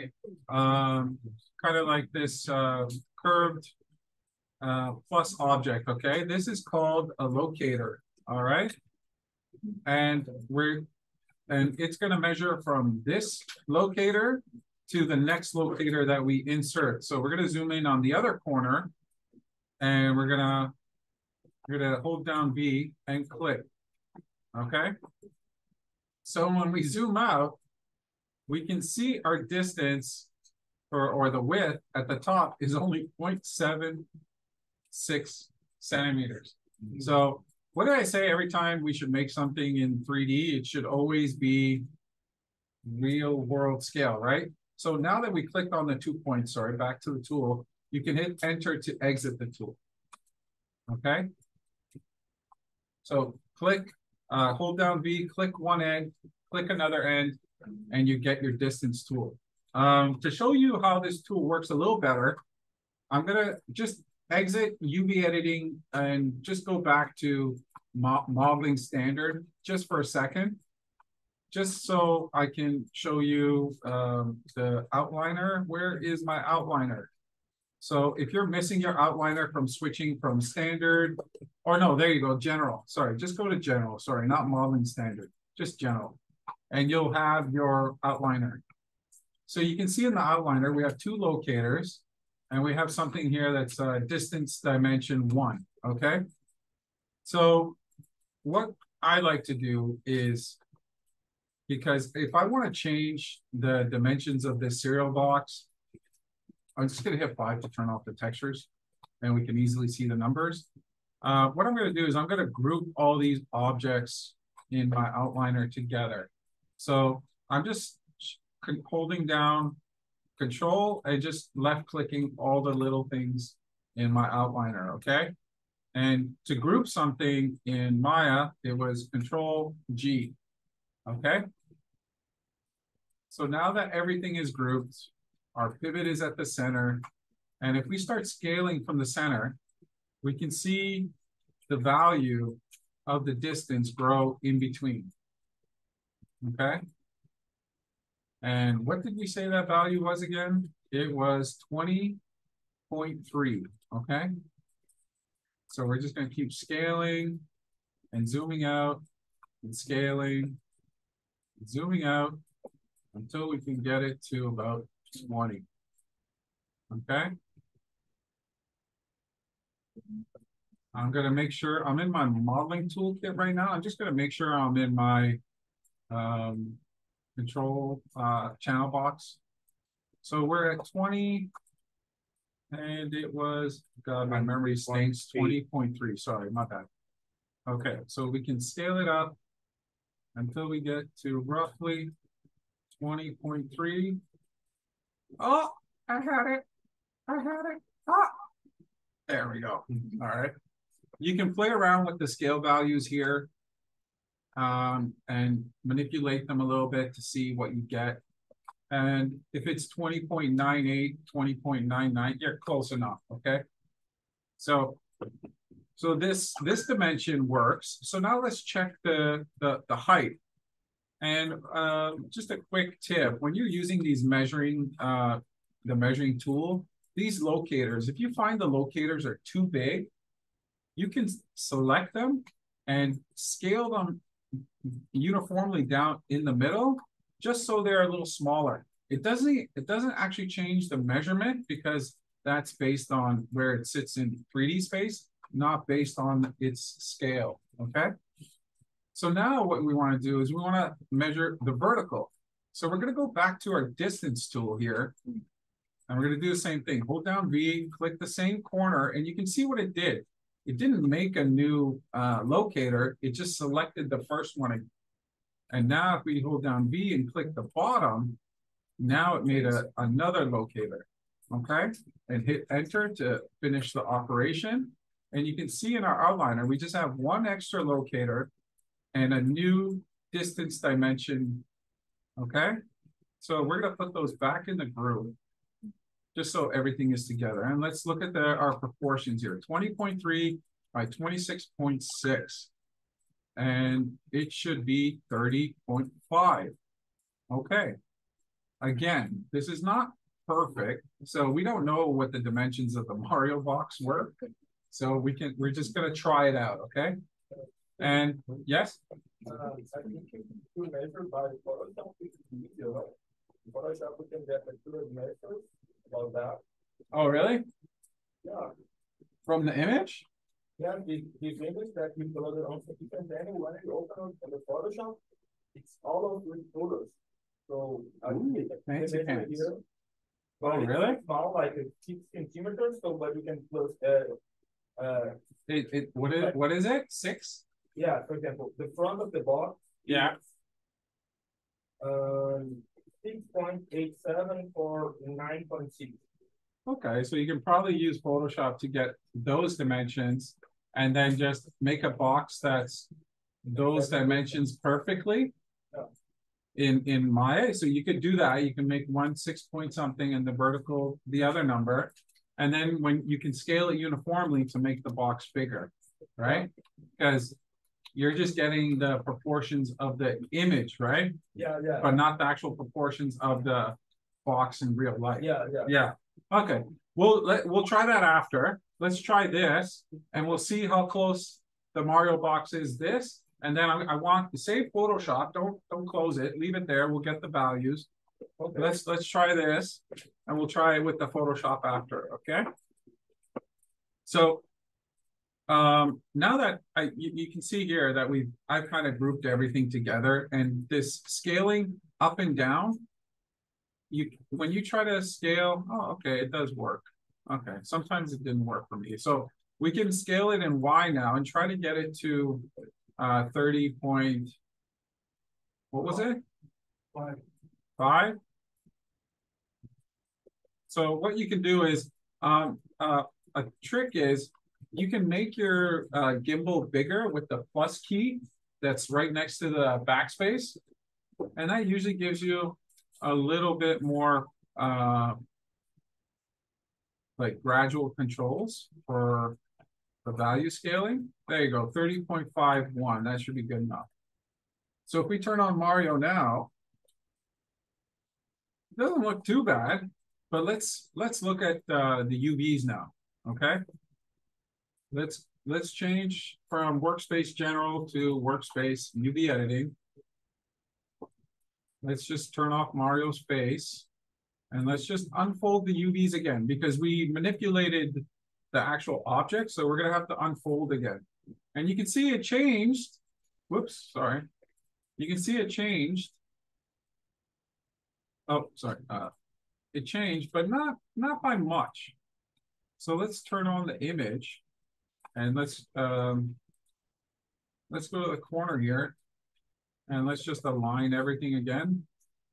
this curved plus object, okay? This is called a locator, all right? And it's gonna measure from this locator to the next locator that we insert. So we're gonna zoom in on the other corner and we're gonna hold down V and click, okay? So when we zoom out, we can see our distance or the width at the top is only 0.76 centimeters. So what did I say every time we should make something in 3D? It should always be real world scale, right? So now that we clicked on the 2 points, sorry, back to the tool, you can hit enter to exit the tool, okay? So click, hold down V, click one end, click another end, and you get your distance tool. To show you how this tool works a little better, I'm gonna just exit UV editing and just go back to modeling standard just for a second, just so I can show you the outliner. Where is my outliner? So if you're missing your outliner from switching from standard, or no, there you go, general. Sorry, just go to general. Sorry, not modeling standard, just general. And you'll have your outliner. So you can see in the outliner, we have two locators and we have something here that's distance dimension 1, okay? So what I like to do is, because if I want to change the dimensions of this cereal box, I'm just gonna hit 5 to turn off the textures and we can easily see the numbers. What I'm gonna do is I'm gonna group all these objects in my outliner together. So I'm just holding down Control and just left clicking all the little things in my outliner, okay? And to group something in Maya, it was Control G, okay? So now that everything is grouped, our pivot is at the center, and if we start scaling from the center, we can see the value of the distance grow in between, okay? And what did we say that value was again? It was 20.3, okay? So we're just gonna keep scaling and zooming out and scaling, and zooming out until we can get it to about 20, okay? I'm gonna make sure I'm in my modeling toolkit right now. I'm just gonna make sure I'm in my control channel box. So we're at 20 and it was, God, my memory stinks, 20.3, sorry, my bad. Okay, so we can scale it up until we get to roughly 20.3. Oh, I had it. Ah, there we go. All right. You can play around with the scale values here and manipulate them a little bit to see what you get. And if it's 20.98, 20.99, you're close enough, okay? So this dimension works. So now let's check the height. And just a quick tip, when you're using these measuring, the measuring tool, these locators, if you find the locators are too big, you can select them and scale them uniformly down in the middle, just so they're a little smaller. It doesn't actually change the measurement because that's based on where it sits in 3D space, not based on its scale, okay? So now what we want to do is we want to measure the vertical. So we're going to go back to our distance tool here, and we're going to do the same thing. Hold down V, click the same corner, and you can see what it did. It didn't make a new locator, it just selected the first one. And now if we hold down V and click the bottom, now it made another locator, okay? And hit enter to finish the operation. And you can see in our outliner, we just have one extra locator and a new distance dimension, okay? So we're gonna put those back in the group just so everything is together. And let's look at our proportions here, 20.3 by 26.6. And it should be 30.5. Okay. Again, this is not perfect. So we don't know what the dimensions of the Mario box were. So we're just gonna try it out, okay? And yes? I think to measure by Photoshop is easier, right? Photoshop we can get accurate measures about that. Oh, really? Yeah. From the image? Yeah, the image that we uploaded on the and then when you open on the Photoshop, it's all of with photos. So fancy pants. Here. Oh, really? Small, like 6 centimeters. So, but you can close. What is it? 6? Yeah. For example, the front of the box. Yeah. 6.87 for 9.6. Okay, so you can probably use Photoshop to get those dimensions and then just make a box that's those dimensions perfectly in Maya. So you could do that. You can make one 6 point something and the vertical, the other number. And then when you can scale it uniformly to make the box bigger, right? Because you're just getting the proportions of the image, right? Yeah, yeah. But not the actual proportions of the box in real life. Yeah, yeah. Yeah. Okay. We'll try that after. Let's try this, and we'll see how close the Mario box is this. And then I want to save Photoshop. Don't close it. Leave it there. We'll get the values. Okay. Let's try this, and we'll try it with the Photoshop after. Okay. So now that you can see here that I've kind of grouped everything together, and this scaling up and down, when you try to scale, oh, okay, it does work. Okay, sometimes it didn't work for me. So we can scale it in Y now and try to get it to 30 point, what was it? 5. So what you can do is, a trick is, you can make your gimbal bigger with the plus key that's right next to the backspace. And that usually gives you a little bit more like gradual controls for the value scaling. There you go, 30.51. That should be good enough. So if we turn on Mario now, it doesn't look too bad, but let's look at the UVs now, okay? Let's change from workspace general to workspace UV editing. Let's just turn off Mario's face and let's just unfold the UVs again because we manipulated the actual object. So we're gonna have to unfold again. And you can see it changed. Whoops, sorry. You can see it changed. Oh, sorry. It changed, but not by much. So let's turn on the image. And let's go to the corner here, and let's just align everything again.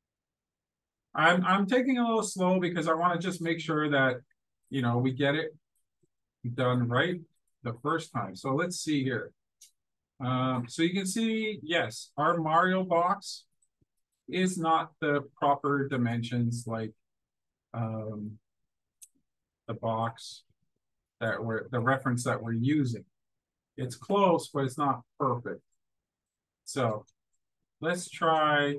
I'm taking a little slow because I want to just make sure that we get it done right the first time. So let's see here. So you can see, yes, our Mario box is not the proper dimensions like the box the reference that we're using. It's close, but it's not perfect. So let's try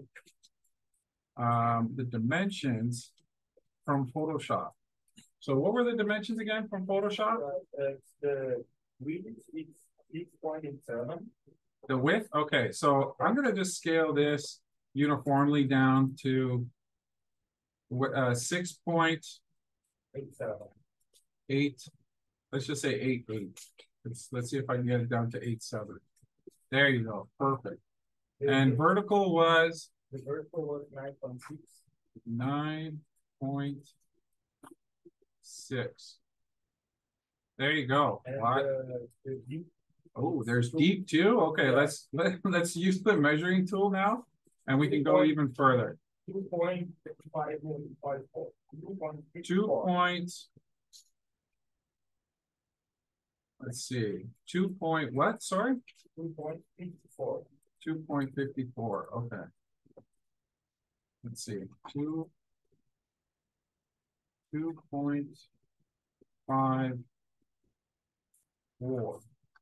the dimensions from Photoshop. So what were the dimensions again from Photoshop? The width is 6.87. The width, okay, so I'm gonna just scale this uniformly down to 6.8. Let's just say 8.8. Let's see if I can get it down to 8.7. There you go, perfect. And vertical was The vertical was 9.6. 9.6. There you go. And the deep Oh, there's deep too. Okay, Yeah. let's use the measuring tool now, and we can go even further. 2.54. 2 points. Let's see. 2 point what? Sorry. 2.54. 2.54. Okay. Let's see. 2.54.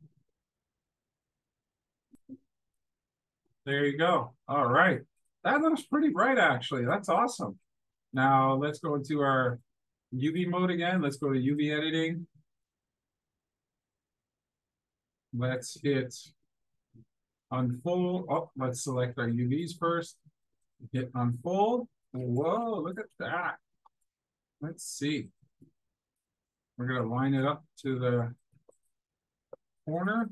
There you go. All right. That looks pretty bright, actually. That's awesome. Now let's go into our UV mode again. Let's go to UV editing. Let's hit unfold. Oh, let's select our UVs first. Hit unfold. Whoa, look at that. Let's see. We're going to line it up to the corner.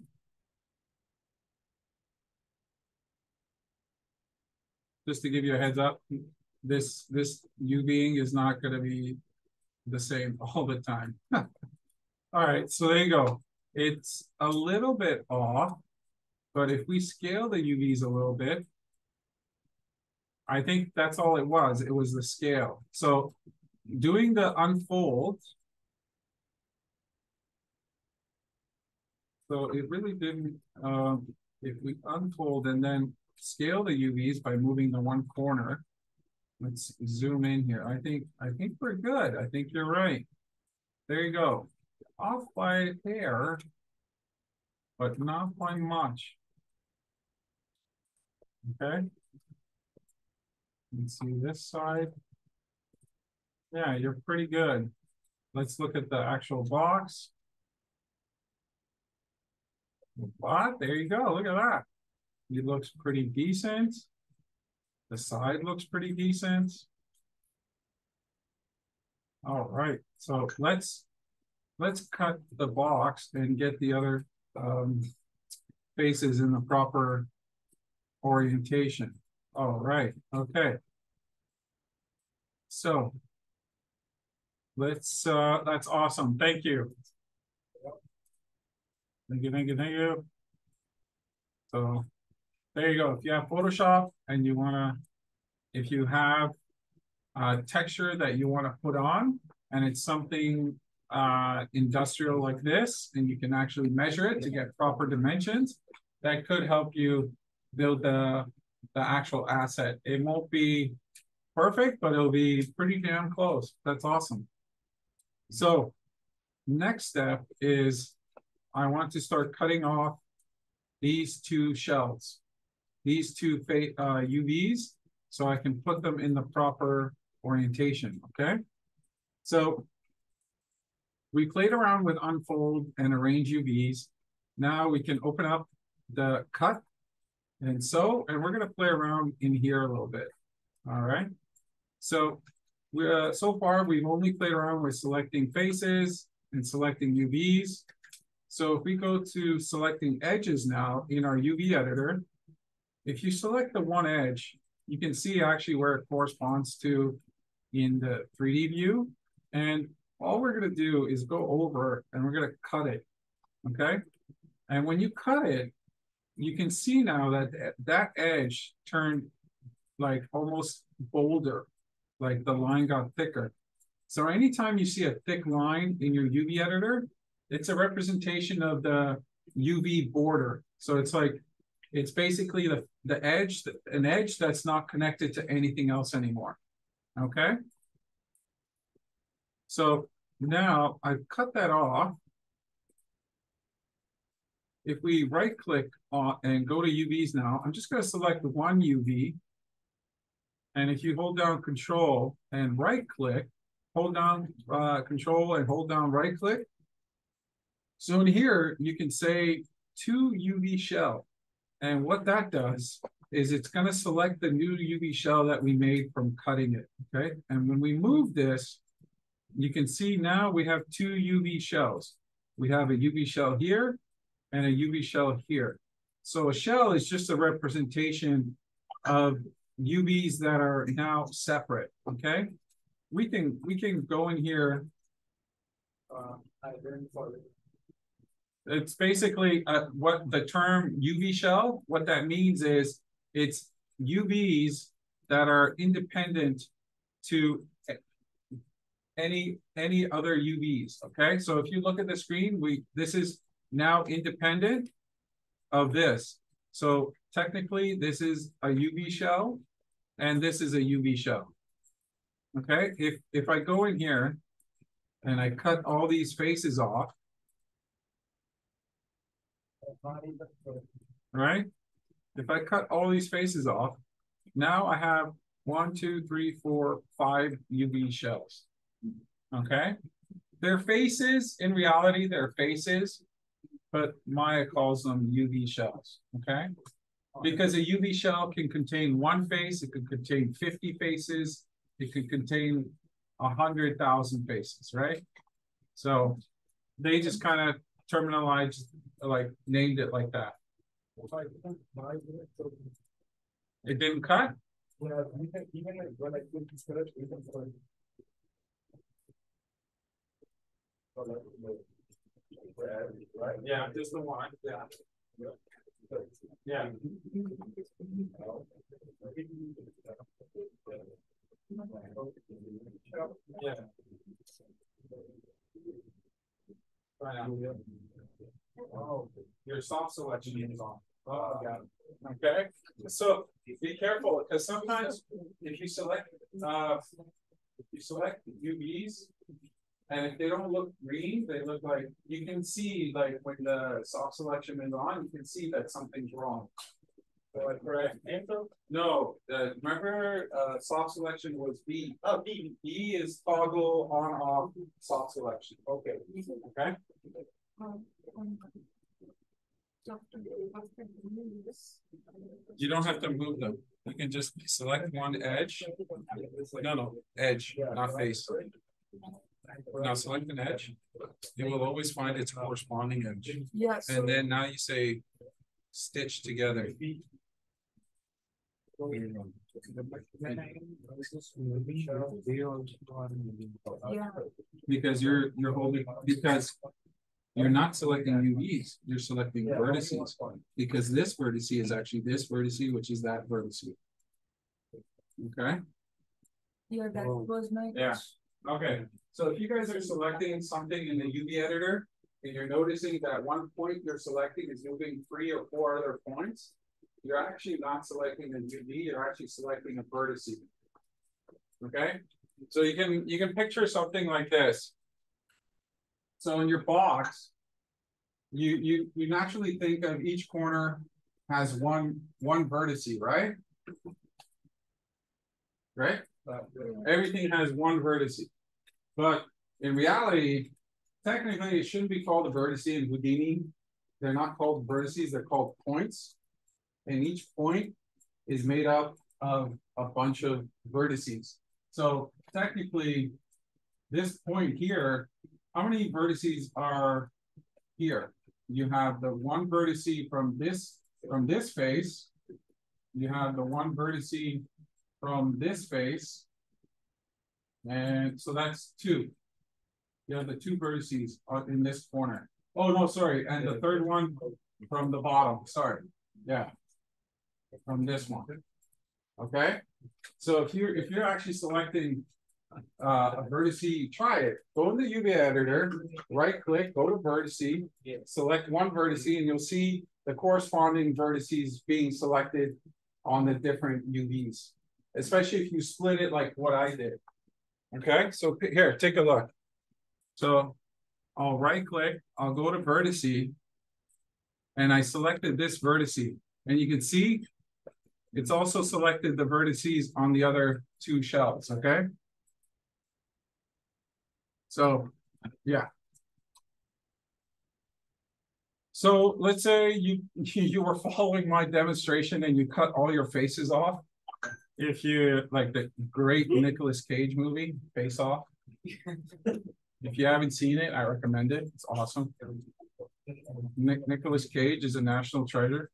Just to give you a heads up, this UVing is not going to be the same all the time. All right, so there you go. It's a little bit off, but if we scale the UVs a little bit, I think that's all it was. It was the scale. So doing the unfold, so it really didn't, if we unfold and then scale the UVs by moving the one corner, let's zoom in here. I think we're good. I think you're right. There you go. Off by a hair, but not by much. Okay. Let's see this side. Yeah, you're pretty good. Let's look at the actual box. But there you go. Look at that. It looks pretty decent. The side looks pretty decent. All right. So let's cut the box and get the other faces in the proper orientation. All right. Okay. So let's that's awesome. Thank you. Thank you, thank you, thank you. So there you go. If you have Photoshop and you wanna, if you have a texture that you want to put on and it's something industrial like this, and you can actually measure it to get proper dimensions, that could help you build the actual asset. It won't be perfect, but it'll be pretty damn close. That's awesome. So next step is I want to start cutting off these two shells, these two UVs, so I can put them in the proper orientation, okay? So we played around with unfold and arrange UVs. Now we can open up the cut and we're gonna play around in here a little bit, all right? So so far we've only played around with selecting faces and selecting UVs. So if we go to selecting edges now in our UV editor, if you select the one edge, you can see actually where it corresponds to in the 3D view. And all we're gonna do is go over and we're gonna cut it, okay? And when you cut it, you can see now that that edge turned like almost bolder, like the line got thicker. So anytime you see a thick line in your UV editor, it's a representation of the UV border. So it's like, it's basically the edge, an edge that's not connected to anything else anymore, okay? So now I've cut that off. If we right click on and go to UVs now, I'm just gonna select one UV. And if you hold down Control and right click, hold down Control and hold down right click. So in here, you can say two UV shell. And what that does is it's going to select the new UV shell that we made from cutting it, okay? And when we move this, you can see now we have two UV shells. We have a UV shell here and a UV shell here. So a shell is just a representation of UVs that are now separate, okay? We can go in here. It's basically what the term UV shell, what that means is it's UVs that are independent to any other UVs, okay? So if you look at the screen, this is now independent of this. So technically this is a UV shell and this is a UV shell, okay? If I go in here and I cut all these faces off, right? If I cut all these faces off, now I have 1, 2, 3, 4, 5 UV shells. Okay, they're faces. In reality, they're faces, but Maya calls them UV shells. Okay, because a UV shell can contain one face, it can contain 50 faces, it can contain 100,000 faces, right? So they just kind of terminalized, like named it like that. It didn't cut? Yeah, even when I put this correct, we can find. Right? Yeah, just the one. Yeah. Yeah. Yeah. Oh, your soft selection is on. Oh, got it. Okay, so be careful because sometimes if you select UVs and if they don't look green, they look like, you can see like when the soft selection is on, you can see that something's wrong. Correct. No, remember soft selection was B. Oh, B. B is toggle on off soft selection. Okay. Okay. You don't have to move them. You can just select one edge. No, edge, not face. Now select an edge. You will always find its corresponding edge. Yes. And then now you say stitch together. Yeah. Because you're holding, because you're not selecting UVs, you're selecting vertices, because this vertice is actually this vertice, which is that vertice. Okay. Yeah, that was my Yeah. Okay. So if you guys are selecting something in the UV editor and you're noticing that one point you're selecting is moving 3 or 4 other points, you're actually not selecting a UV, you're actually selecting a vertice. Okay. So you can picture something like this. So in your box, you naturally think of each corner has one vertice, right? Right? Everything has one vertice. But in reality, technically it shouldn't be called a vertice in Houdini. They're not called vertices, they're called points. And each point is made up of a bunch of vertices. So technically, this point here, how many vertices are here? You have the one vertice from this face. You have the one vertice from this face. And so that's 2. You have the 2 vertices in this corner. Oh no, sorry. And the third one from the bottom. Sorry. Yeah. From this one. Okay. So if you're actually selecting a vertice, try it. Go in the UV editor, right click, go to vertice, select one vertice, and you'll see the corresponding vertices being selected on the different UVs, especially if you split it like what I did. Okay, so here, take a look. So I'll right click, I'll go to vertice, and I selected this vertice, and you can see it's also selected the vertices on the other 2 shells. Okay. So, yeah. So let's say you were following my demonstration and you cut all your faces off. If you like the great Nicolas Cage movie, Face Off. If you haven't seen it, I recommend it. It's awesome. Nicolas Cage is a national treasure.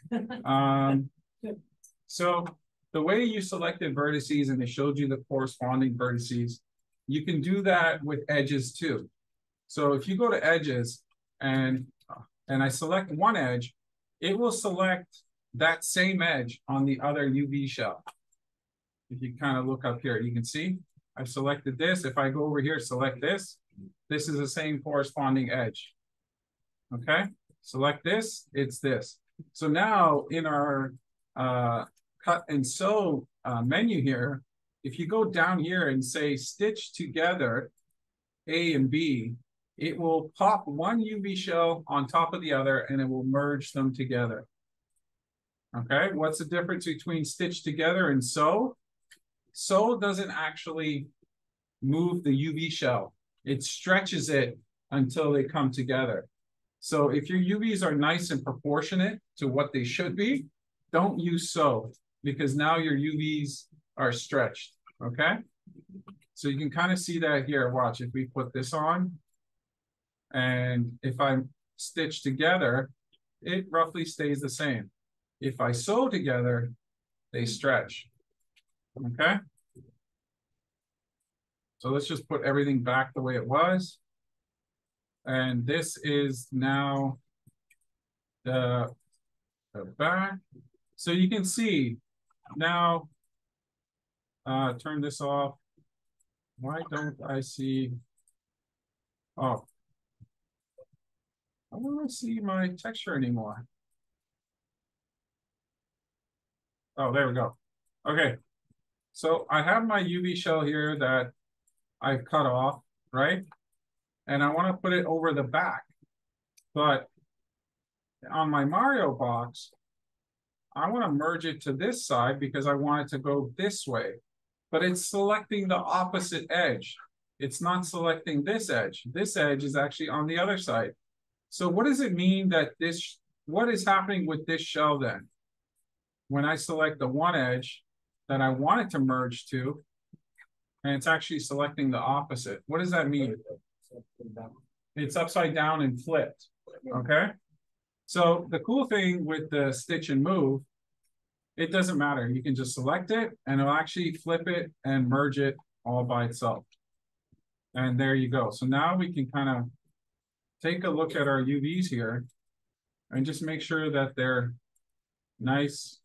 So the way you selected vertices and it showed you the corresponding vertices, you can do that with edges too. So if you go to edges and I select one edge, it will select that same edge on the other UV shell. If you kind of look up here, you can see I've selected this. If I go over here, select this. This is the same corresponding edge. Okay, select this, it's this. So now in our cut and sew menu here, if you go down here and say stitch together A and B, it will pop one UV shell on top of the other and it will merge them together. Okay, what's the difference between stitch together and sew? Sew doesn't actually move the UV shell. It stretches it until they come together. So if your UVs are nice and proportionate to what they should be, don't use sew because now your UVs are stretched, okay? So you can kind of see that here. Watch, if we put this on and if I stitch together, it roughly stays the same. If I sew together, they stretch, okay? So let's just put everything back the way it was. And this is now the back. So you can see now, turn this off. Why don't I see? Oh, I don't see my texture anymore. Oh, there we go. Okay. So I have my UV shell here that I've cut off, right? And I want to put it over the back. But on my Mario box, I want to merge it to this side because I want it to go this way. But it's selecting the opposite edge. It's not selecting this edge. This edge is actually on the other side. So what does it mean that this, what is happening with this shell then? When I select the one edge that I want it to merge to, and it's actually selecting the opposite. What does that mean? It's upside down and flipped, okay? So the cool thing with the stitch and move, it doesn't matter. You can just select it and it'll actually flip it and merge it all by itself. And there you go. So now we can kind of take a look at our UVs here and just make sure that they're nice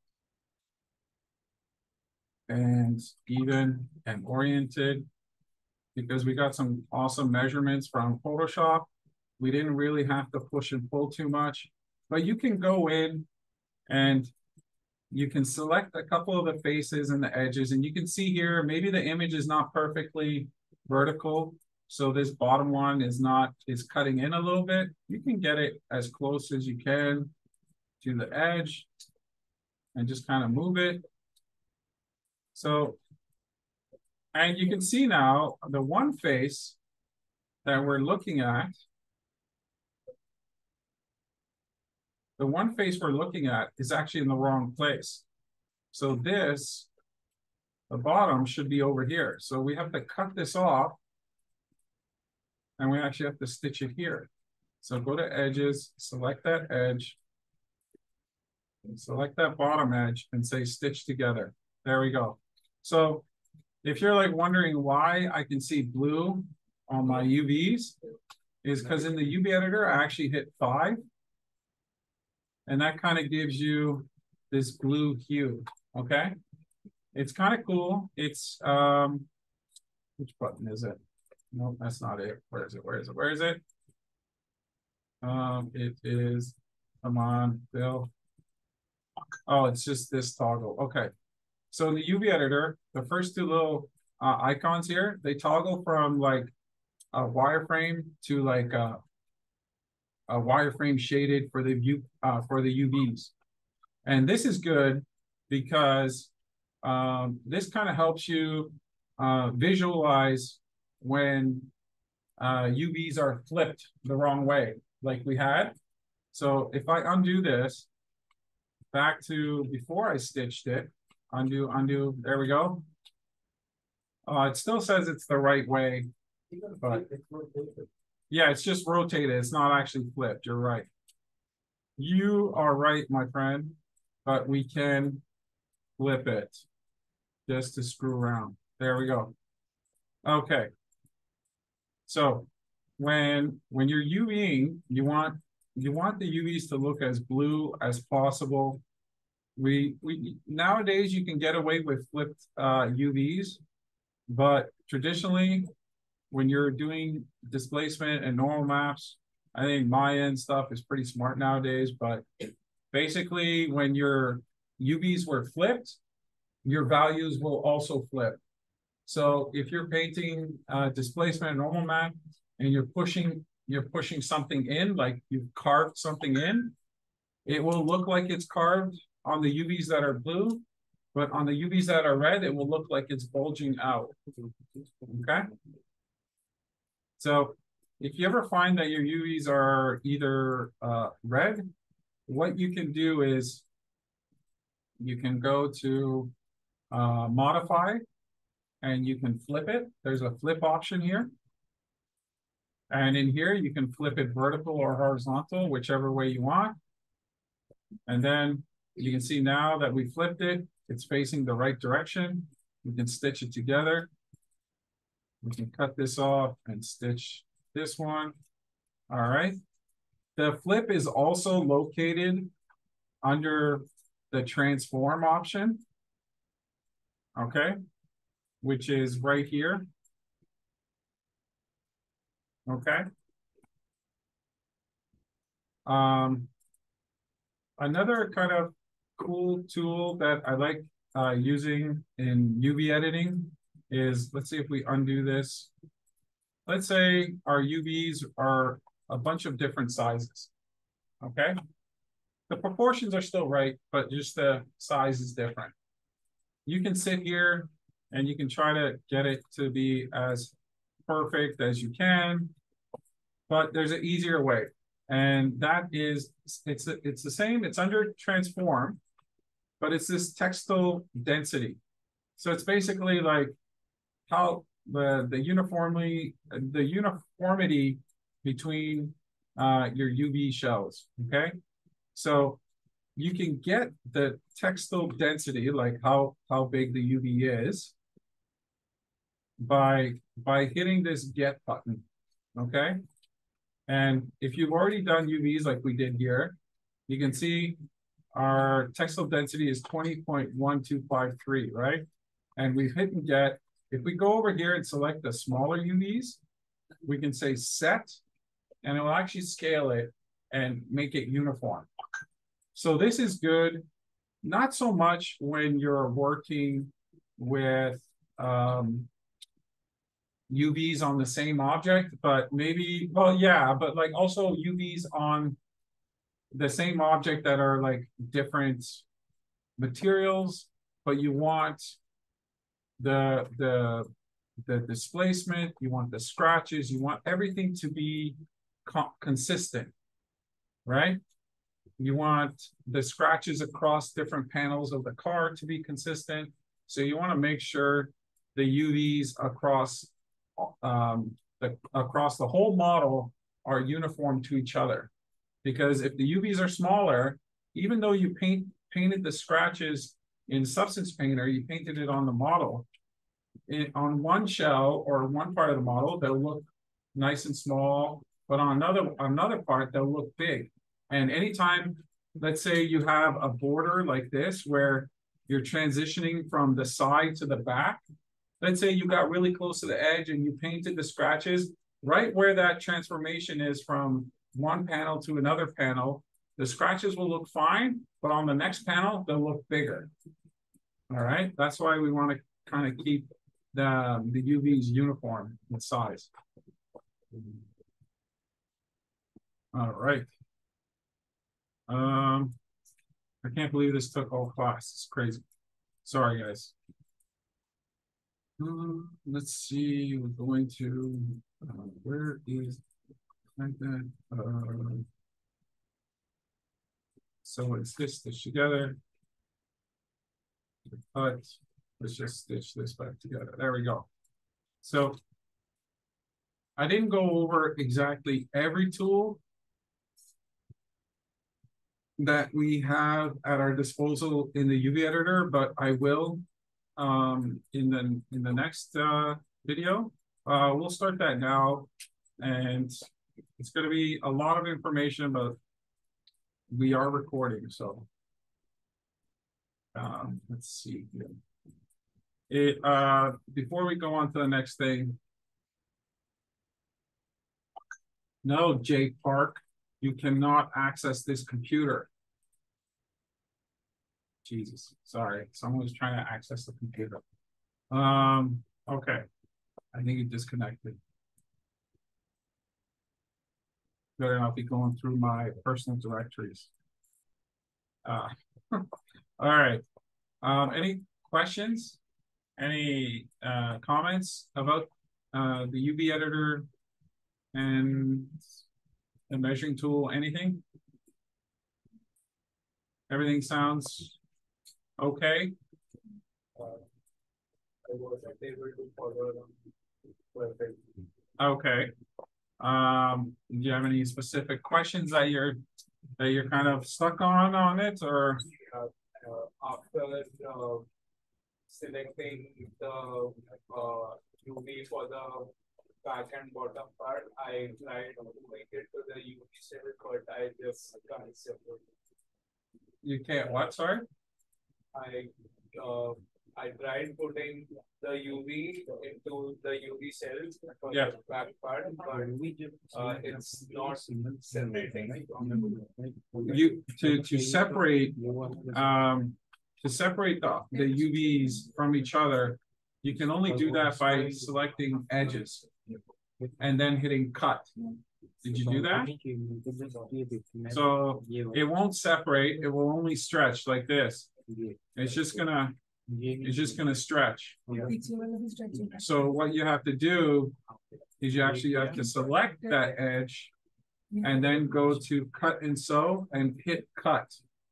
and even and oriented, because we got some awesome measurements from Photoshop. We didn't really have to push and pull too much, but you can go in and you can select a couple of the faces and the edges, and you can see here, maybe the image is not perfectly vertical. So this bottom one is cutting in a little bit. You can get it as close as you can to the edge and just kind of move it. So, and you can see now the one face that we're looking at, is actually in the wrong place. So this, the bottom should be over here. So we have to cut this off and we actually have to stitch it here. So go to edges, select that edge, and select that bottom edge and say stitch together. There we go. So if you're like wondering why I can see blue on my UVs, is because in the UV editor, I actually hit 5. And that kind of gives you this blue hue, okay? It's kind of cool. It's, which button is it? No, that's not it. Where is it? Where is it? Where is it? It is, come on, Bill. Oh, it's just this toggle. Okay. So in the UV editor, the first two little icons here, they toggle from like a wireframe to like a wireframe shaded for the UVs. And this is good because this kind of helps you visualize when UVs are flipped the wrong way, like we had. So if I undo this, back to before I stitched it, undo, there we go. It still says it's the right way, but yeah, it's just rotated. It's not actually flipped. You're right. You are right, my friend, but we can flip it just to screw around. There we go. Okay. So when you're UVing, you want the UVs to look as blue as possible. We nowadays you can get away with flipped UVs, but traditionally when you're doing displacement and normal maps, I think Maya and stuff is pretty smart nowadays, but basically when your UVs were flipped, your values will also flip. So if you're painting displacement and normal map and you're pushing something in, like you've carved something in, it will look like it's carved on the UVs that are blue, but on the UVs that are red, it will look like it's bulging out. Okay. So if you ever find that your UVs are either red, what you can do is you can go to modify and you can flip it. There's a flip option here. And in here, you can flip it vertical or horizontal, whichever way you want. And then you can see now that we flipped it, it's facing the right direction. We can stitch it together. We can cut this off and stitch this one. All right. The flip is also located under the transform option. Okay. Which is right here. Okay. Another kind of cool tool that I like using in UV editing is, let's see if we undo this. Let's say our UVs are a bunch of different sizes. Okay. The proportions are still right, but just the size is different. You can sit here and you can try to get it to be as perfect as you can, but there's an easier way. And that is, it's the same, it's under transform, but it's this textile density. So it's basically like how the uniformity between your UV shells, okay? So you can get the textile density, like how big the UV is, by hitting this get button, okay? And if you've already done UVs like we did here, you can see our textile density is 20.1253, right? And we've hit and get. If we go over here and select the smaller UVs, we can say set, and it will actually scale it and make it uniform. So this is good, not so much when you're working with UVs on the same object, but maybe, well, yeah, but like also UVs on the same object that are like different materials, but you want the displacement, you want the scratches, you want everything to be consistent, right? You want the scratches across different panels of the car to be consistent. So you want to make sure the UVs across the whole model are uniform to each other. Because if the UVs are smaller, even though you painted the scratches in Substance Painter, you painted it on the model, on one shell or one part of the model, they'll look nice and small, but on another part, they'll look big. And anytime, let's say you have a border like this, where you're transitioning from the side to the back, let's say you got really close to the edge and you painted the scratches, right where that transformation is from one panel to another panel, the scratches will look fine, but on the next panel, they'll look bigger. All right, that's why we want to kind of keep the UVs uniform in size. All right. I can't believe this took all class. It's crazy. Sorry, guys. Let's see. We're going to where is that? So let's stitch together. Cut. Let's just stitch this back together. There we go. So I didn't go over exactly every tool that we have at our disposal in the UV editor, but I will in the next video. We'll start that now, and it's going to be a lot of information, but we are recording, so let's see here. Before we go on to the next thing, no, Jay Park, you cannot access this computer. Jesus, sorry, someone was trying to access the computer. Okay, I think it disconnected. Better not be going through my personal directories. All right. Any questions? Any comments about the UV editor and the measuring tool? Anything? Everything sounds okay? Okay. Do you have any specific questions that you're kind of stuck on it, or after selecting the UV for the back and bottom part, I tried to make it to the UV cell, but I just can't separate. you can't what? Sorry. I tried putting the UV into the UV cells for Yeah. the back part, but it's not separating. You to separate the UVs from each other, you can only do that by selecting edges and then hitting cut. Did you do that? So it won't separate, it will only stretch like this. It's just gonna stretch. So what you have to do is you actually have to select that edge and then go to cut and sew and hit cut.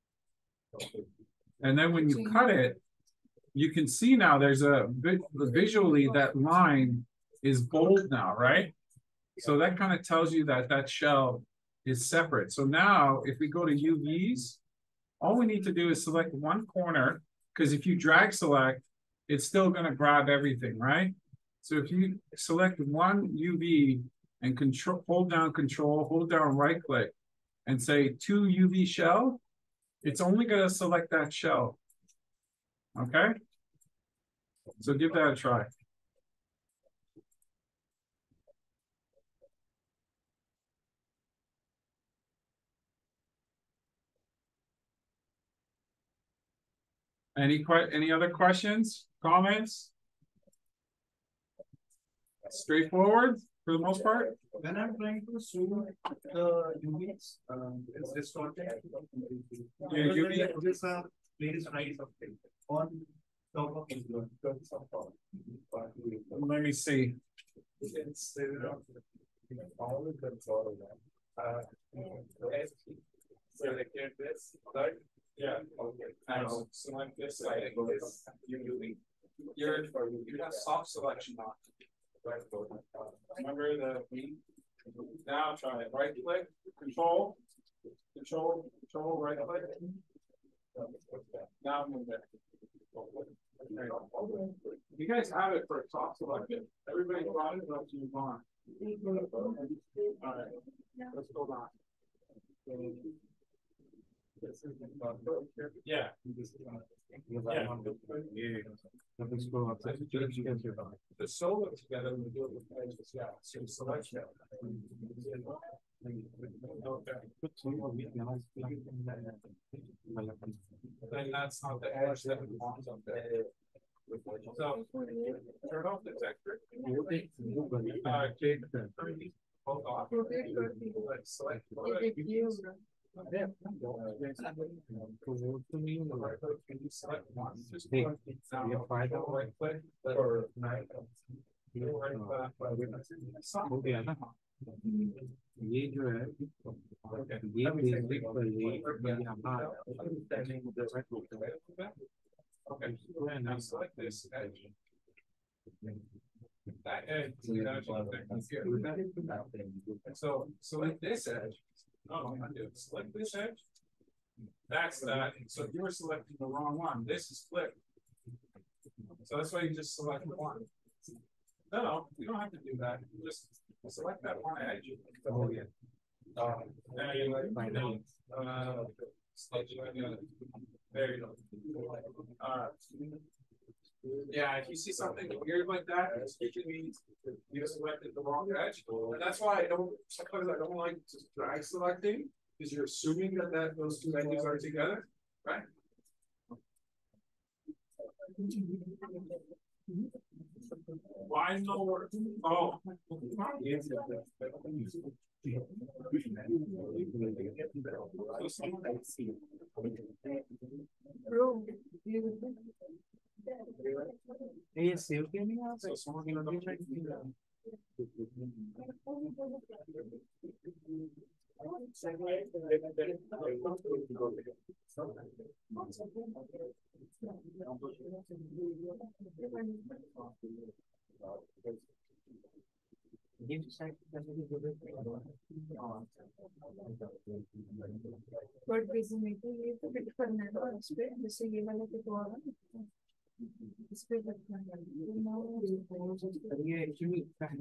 And then when you cut it, you can see now there's visually that line is bold now, right? So that kind of tells you that that shell is separate. So now if we go to UVs, all we need to do is select one corner, because if you drag select, it's still going to grab everything, right? So if you select one UV and hold down right click and say to UV shell, it's only going to select that shell. Okay? So give that a try. Any other questions, comments? Straightforward for the most part. When I'm trying to zoom the units, is this not UV. This place right on top of it. Let me see. Selected this, but Yeah. okay. And Select this side, this UV. You have soft selection on. Remember the now try it. Right click, control, right click. Now move it. You guys have it for soft selection. Everybody brought it up to you on. All right, let's go on. Yeah. The solo together we do it with edges, yeah. So selection. Then that's not the edge that we want up there. So turn off the texture. Hold off. Select. Can you select one? Just right click or हो गया ना ये जो है ये basically यहाँ Okay, and now select this edge. That edge is actually so select this edge. Oh, I do select this edge. That's that. So if you were selecting the wrong one, this is flipped. So that's why you just select one. No, you don't have to do that. You just select that one edge. There you go. Yeah, if you see something weird like that, it means you selected the wrong edge. And that's why sometimes I don't like to drag selecting, because you're assuming that those two edges are together, right? Why no word? Oh. Bro, ये save किया नहीं आप but basically ये तो fit करना है ना इस पे, जैसे ये वाला तो होगा इस पे रखना है ये actually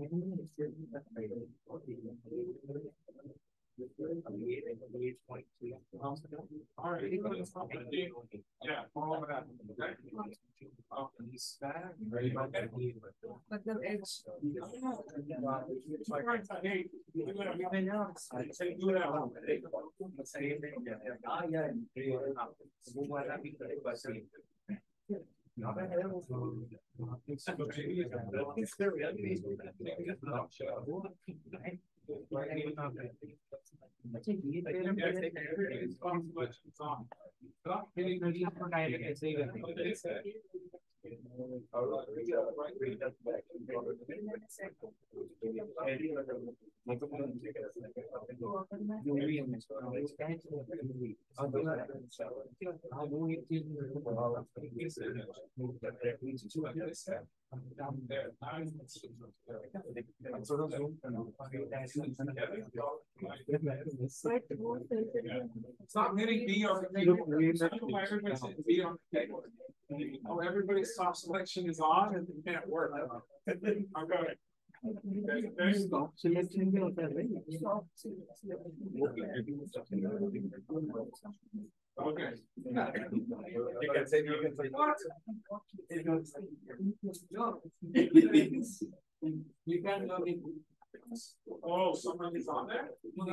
Yeah, all of that. Okay. मतलब edge It's not hitting B on the table. Everybody's hitting B on the table. Oh, everybody's top selection is on and it can't work. Okay. Selection भी होता है Okay. You can log in. Oh, somebody's on there?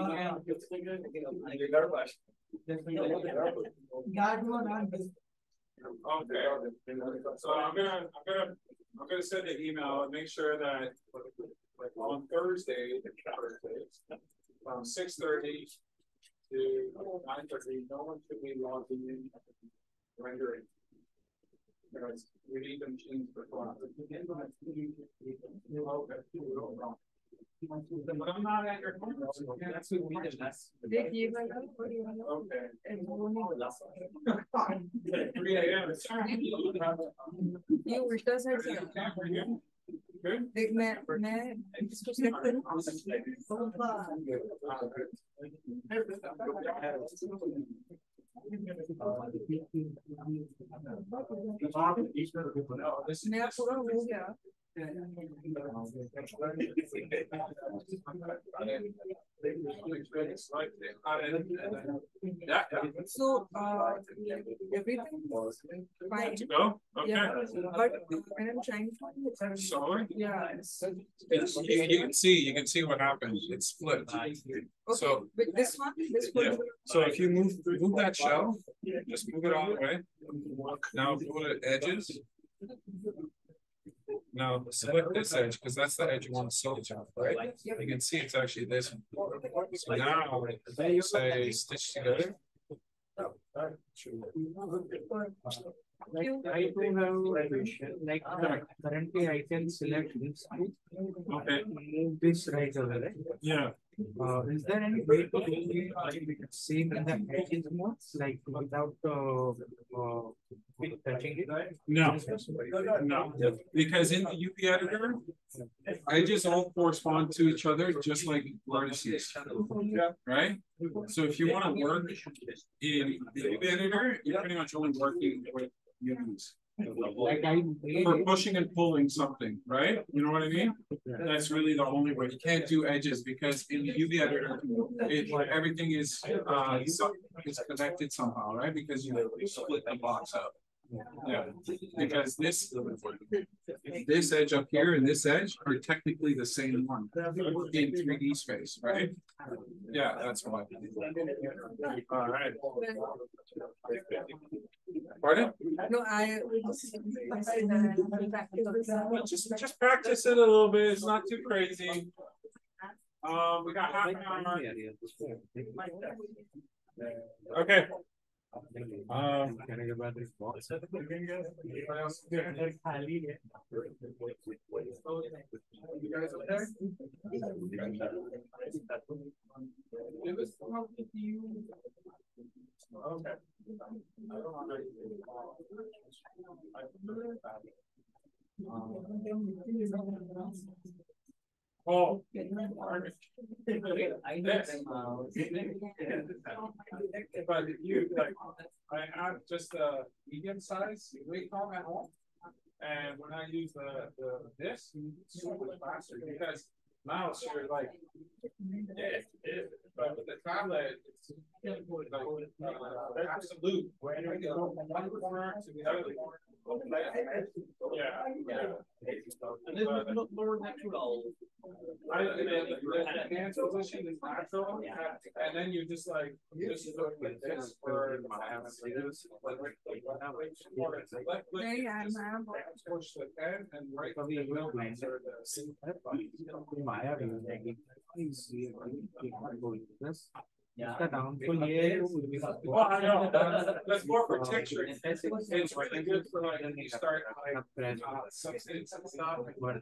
Okay. So I'm gonna send an email and make sure that on Thursday, from 6:30 to 9:30, no one should be logging in rendering. Because we need them changed for class. Okay. But I'm not at your home. Okay, that's what we did. देख ये वाला और ये वाला Okay. and वो नहीं 3 a.m. ये उल्टा साइड से Good. देख मैं इसको select करूँ मेरा पूरा हो गया so everything was fine To go? Okay. yeah but when I'm trying to Sorry. yeah You can see what happens. It's flipped. okay So but this one yeah. So if you move that shell, just move it all the way. Now go to edges. Now select this edge because that's the edge you want to select, right? You can see it's actually this one. So now say stitch together. I do have a question. Like currently, I can select this. Okay. Move this right over there. Yeah. Is there any way to do it same in the edges more, like without touching it? No, no, because in the UV editor, edges all correspond to each other, just like vertices, right? So if you want to work in the UV editor, you're pretty much only working with UVs. Like I For pushing and pulling something, right? You know what I mean? That's really the only way. You can't do edges because in the UV editor, everything is connected somehow, right? Because you split the box up. Yeah, because this edge up here and this edge are technically the same one in 3D space, right? Yeah, that's why. All right. Pardon? No, I Just practice it a little bit. It's not too crazy. We got half an hour. Okay. can I get back this box? You guys okay? Okay. Oh. But you like, I have just a medium size weight car at home, and when I use this, it's so much faster because mouse you're like, but with the tablet, it's like absolute. Where you go from one corner to the other corner. Yeah. And then look more natural. The hand position is natural, and then you just like look like this for push the pen and right on the wheel. Well, I know that's more for texture. It's really good for like when you start like substance and stuff.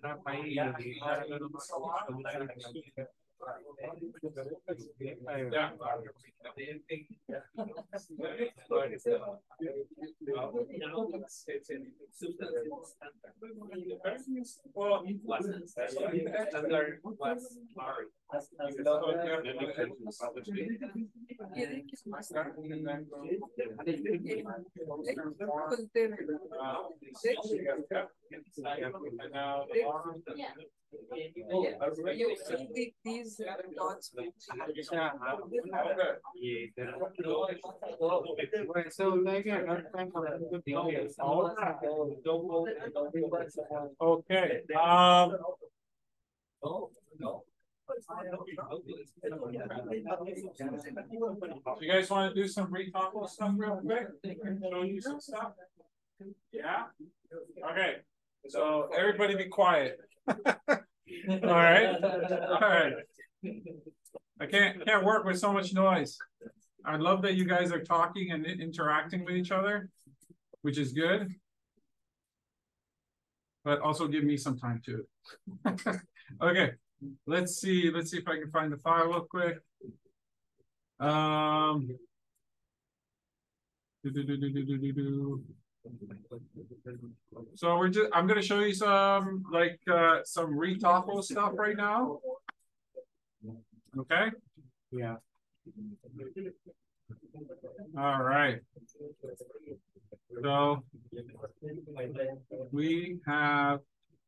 Yeah. Well, these dots. So like okay. You guys want to do some re-talk stuff real quick? Show you some stuff. Yeah. Okay. So everybody be quiet. All right. All right. I can't work with so much noise. I love that you guys are talking and interacting with each other, which is good. But also give me some time too. Okay. Let's see if I can find the file real quick. So I'm gonna show you some some retopo stuff right now. Okay. Yeah. All right. So we have.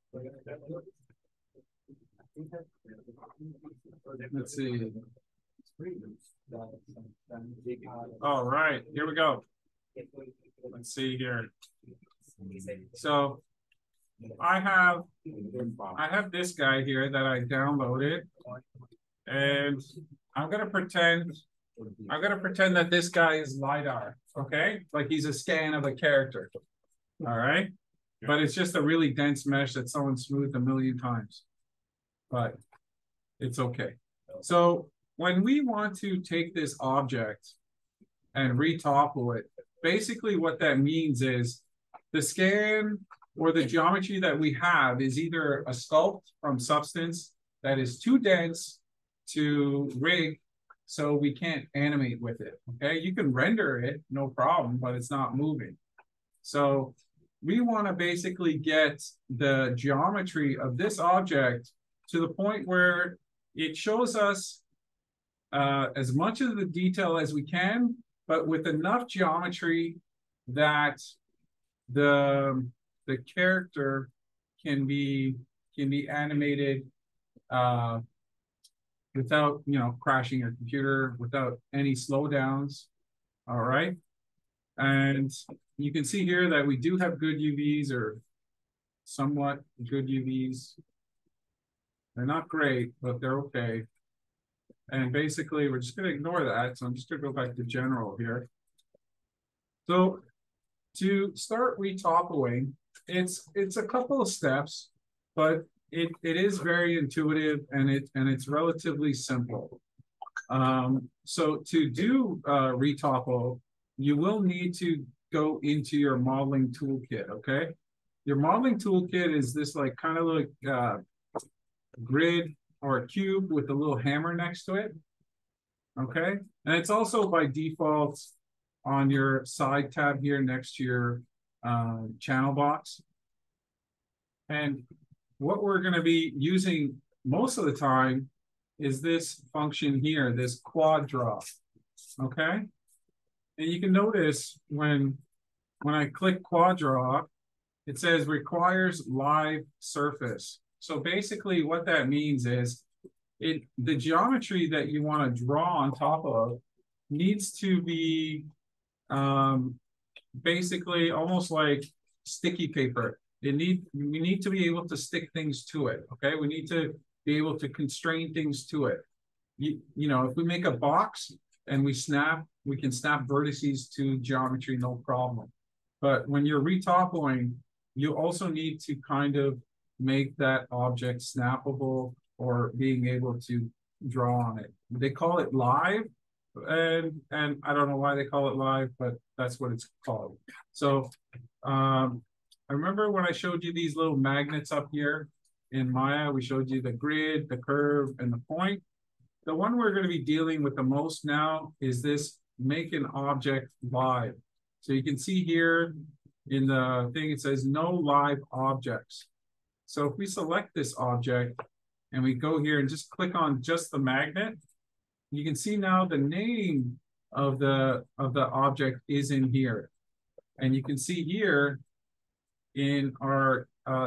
Let's see. All right, here we go. Let's see here. So I have this guy here that I downloaded, and I'm gonna pretend that this guy is LiDAR, okay? Like he's a scan of a character. All right. But it's just a really dense mesh that someone smoothed a million times. But it's okay. So when we want to take this object and retopple it, basically what that means is the scan or the geometry that we have is either a sculpt from substance that is too dense to rig, so we can't animate with it, okay? You can render it, no problem, but it's not moving. So we want to basically get the geometry of this object to the point where it shows us as much of the detail as we can, but with enough geometry that the character can be animated without, you know, crashing your computer, without any slowdowns. All right. And you can see here that we do have good UVs, or somewhat good UVs. They're not great, but they're okay. And basically, we're just going to ignore that. So I'm just going to go back to general here. So to start retopoing, it's a couple of steps, but it is very intuitive, and it's relatively simple. So to do retopo, you will need to go into your modeling toolkit. Okay, your modeling toolkit is this like kind of like grid or a cube with a little hammer next to it. Okay, and it's also by default on your side tab here next to your channel box. And what we're going to be using most of the time is this function here, this quad draw. Okay, and you can notice when I click quad draw, it says requires live surface. So basically what that means is the geometry that you want to draw on top of needs to be basically almost like sticky paper. We need to be able to stick things to it. Okay, we need to be able to constrain things to it. You know, if we make a box and we can snap vertices to geometry, no problem. But when you're retopoing, you also need to kind of make that object snappable or being able to draw on it. They call it live, and I don't know why they call it live, but that's what it's called. So I remember when I showed you these little magnets up here in Maya, we showed you the grid, the curve, and the point. The one we're going to be dealing with the most now is this make an object live. So you can see here in the thing, it says no live objects. So if we select this object and we go here and just click on just the magnet, you can see now the name of the object is in here. And you can see here in our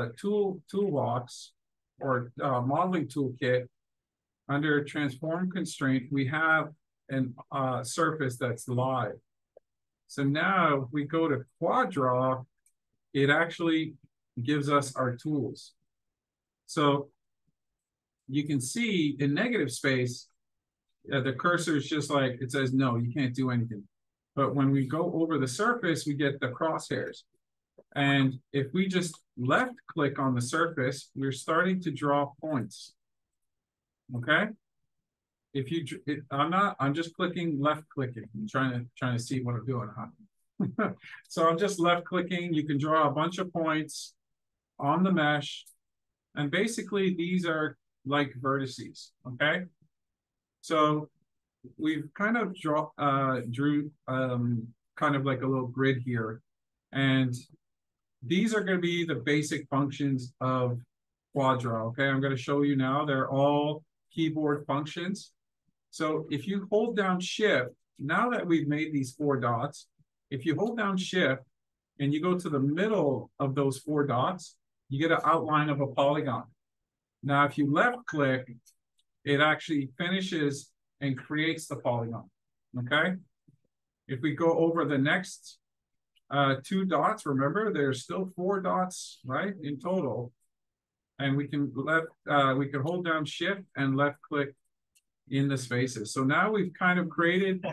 toolbox or modeling toolkit, under transform constraint, we have a surface that's live. So now if we go to quad draw, it actually gives us our tools. So you can see in negative space, the cursor is just like, it says, no, you can't do anything. But when we go over the surface, we get the crosshairs. And if we just left click on the surface, we're starting to draw points. Okay. If you, I'm just clicking, left clicking. I'm trying to see what I'm doing. Huh? So I'm just left clicking. You can draw a bunch of points on the mesh. And basically these are like vertices. Okay. So we've kind of drew kind of like a little grid here. And these are going to be the basic functions of quad draw. Okay. I'm going to show you now. They're all keyboard functions. So if you hold down shift, now that we've made these 4 dots, if you hold down shift and you go to the middle of those 4 dots, you get an outline of a polygon. Now, if you left click, it actually finishes and creates the polygon. Okay. If we go over the next 2 dots, remember there's still 4 dots, right, in total. And we can hold down shift and left click in the spaces. So now we've kind of created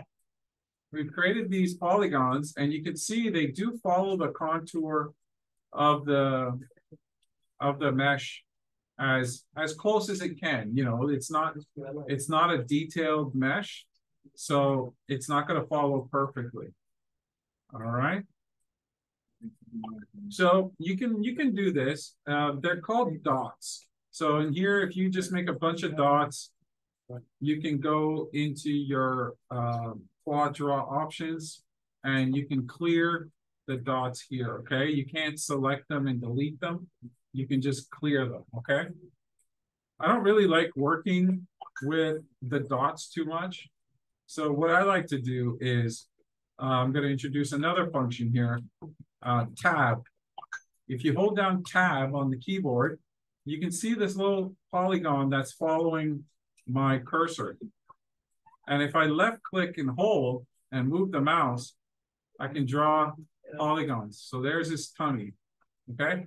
these polygons, and you can see they do follow the contour of the mesh as close as it can. You know, it's not a detailed mesh, so it's not going to follow perfectly. All right. So you can do this. They're called dots. So in here, if you just make a bunch of dots, you can go into your quad draw options and you can clear the dots here, okay? You can't select them and delete them. You can just clear them, okay? I don't really like working with the dots too much. So what I like to do is I'm going to introduce another function here, tab. If you hold down tab on the keyboard, you can see this little polygon that's following my cursor. And if I left click and hold and move the mouse, I can draw polygons. So there's his tummy, okay?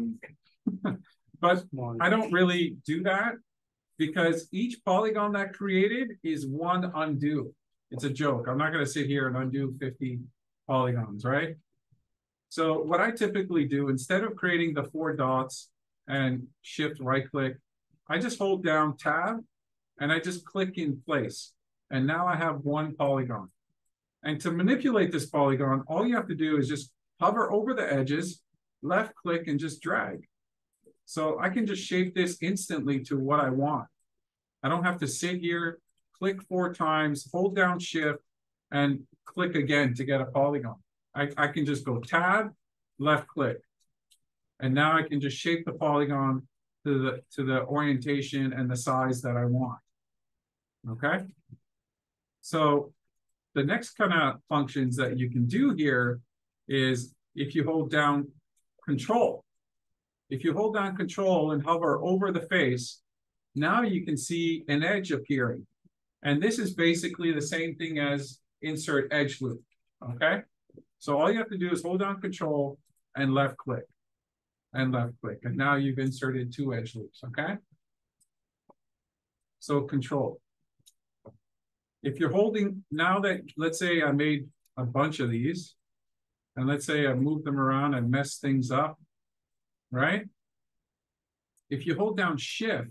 But I don't really do that because each polygon that created is one undo. It's a joke. I'm not going to sit here and undo 50 polygons, right? So what I typically do, instead of creating the 4 dots and shift right click, I just hold down tab and I just click in place. And now I have one polygon. And to manipulate this polygon, all you have to do is just hover over the edges, left click, and just drag. So I can just shape this instantly to what I want. I don't have to sit here, click 4 times, hold down shift, and click again to get a polygon. I can just go tab, left click. And now I can just shape the polygon to the orientation and the size that I want. Okay? So the next kind of functions that you can do here is if you hold down control. If you hold down control and hover over the face, now you can see an edge appearing. And this is basically the same thing as insert edge loop, okay? So all you have to do is hold down control and left click. And left click. And now you've inserted 2 edge loops, okay? So control. If you're holding, now that, let's say I made a bunch of these, and let's say I moved them around and messed things up, right? If you hold down shift,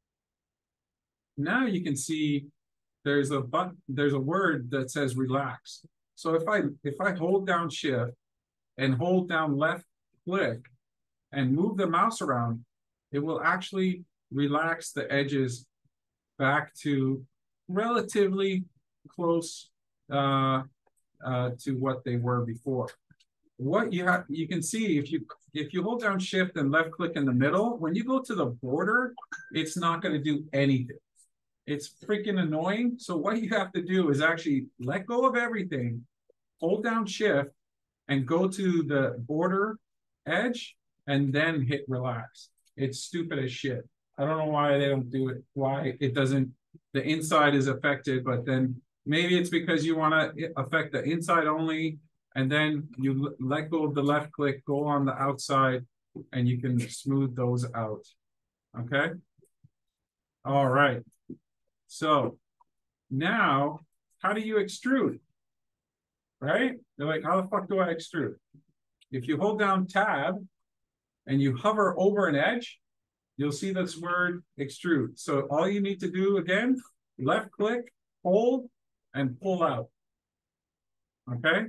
now you can see there's a button, there's a word that says relax. So if I hold down shift and hold down left click and move the mouse around, it will actually relax the edges back to relatively close to what they were before. What you can see if you hold down shift and left click in the middle, when you go to the border, it's not going to do anything. It's freaking annoying. So what you have to do is actually let go of everything, hold down shift, and go to the border edge, and then hit relax. It's stupid as shit. I don't know why they don't do it. Why it doesn't, the inside is affected, but then maybe it's because you want to affect the inside only, and then you let go of the left click, go on the outside, and you can smooth those out. Okay? All right. So now, how do you extrude? Right? You're like, how the fuck do I extrude? If you hold down tab and you hover over an edge, you'll see this word extrude. So all you need to do again, left click, hold, and pull out. Okay?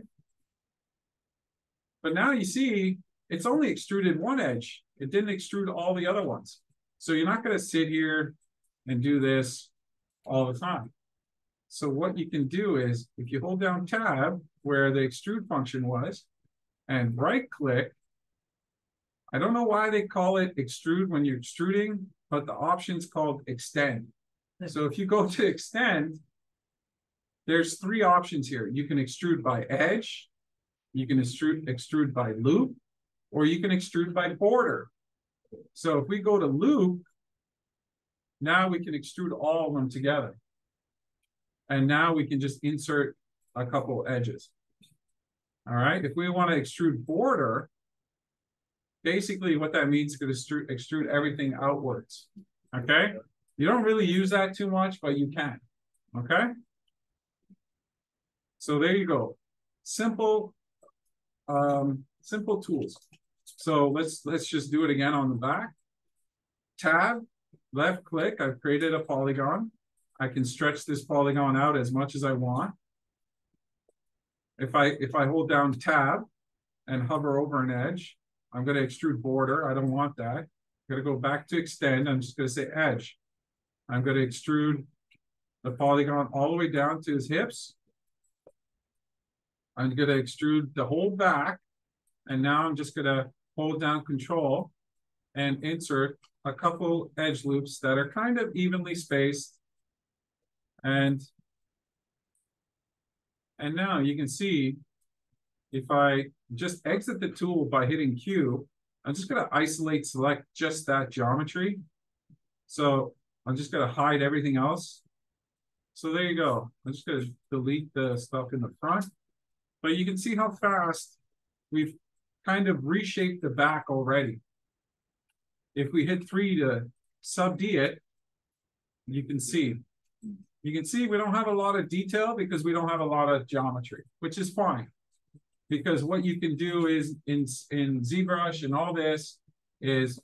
But now you see, it's only extruded one edge. It didn't extrude all the other ones. So you're not going to sit here and do this all the time. So what you can do is, if you hold down tab, where the extrude function was, and right click, I don't know why they call it extrude when you're extruding, but the option's called extend. So if you go to extend, there's 3 options here. You can extrude by edge, you can extrude by loop, or you can extrude by border. So if we go to loop, now we can extrude all of them together. And now we can just insert a couple edges. All right, if we want to extrude border, basically what that means is going to extrude everything outwards. Okay, you don't really use that too much, but you can. Okay, so there you go. Simple tools. So let's just do it again on the back. Tab, left click, I've created a polygon. I can stretch this polygon out as much as I want. If I hold down tab, and hover over an edge. I'm going to extrude border. I don't want that. I'm going to go back to extend. I'm just going to say edge. I'm going to extrude the polygon all the way down to his hips. I'm going to extrude the whole back. And now I'm just going to hold down Control and insert a couple edge loops that are kind of evenly spaced. And now you can see if I just exit the tool by hitting Q, I'm just going to isolate select just that geometry. So I'm just going to hide everything else. So there you go. I'm just going to delete the stuff in the front. But you can see how fast we've kind of reshaped the back already. If we hit 3 to sub-D it, you can see we don't have a lot of detail because we don't have a lot of geometry, which is fine. Because what you can do is in ZBrush and all this is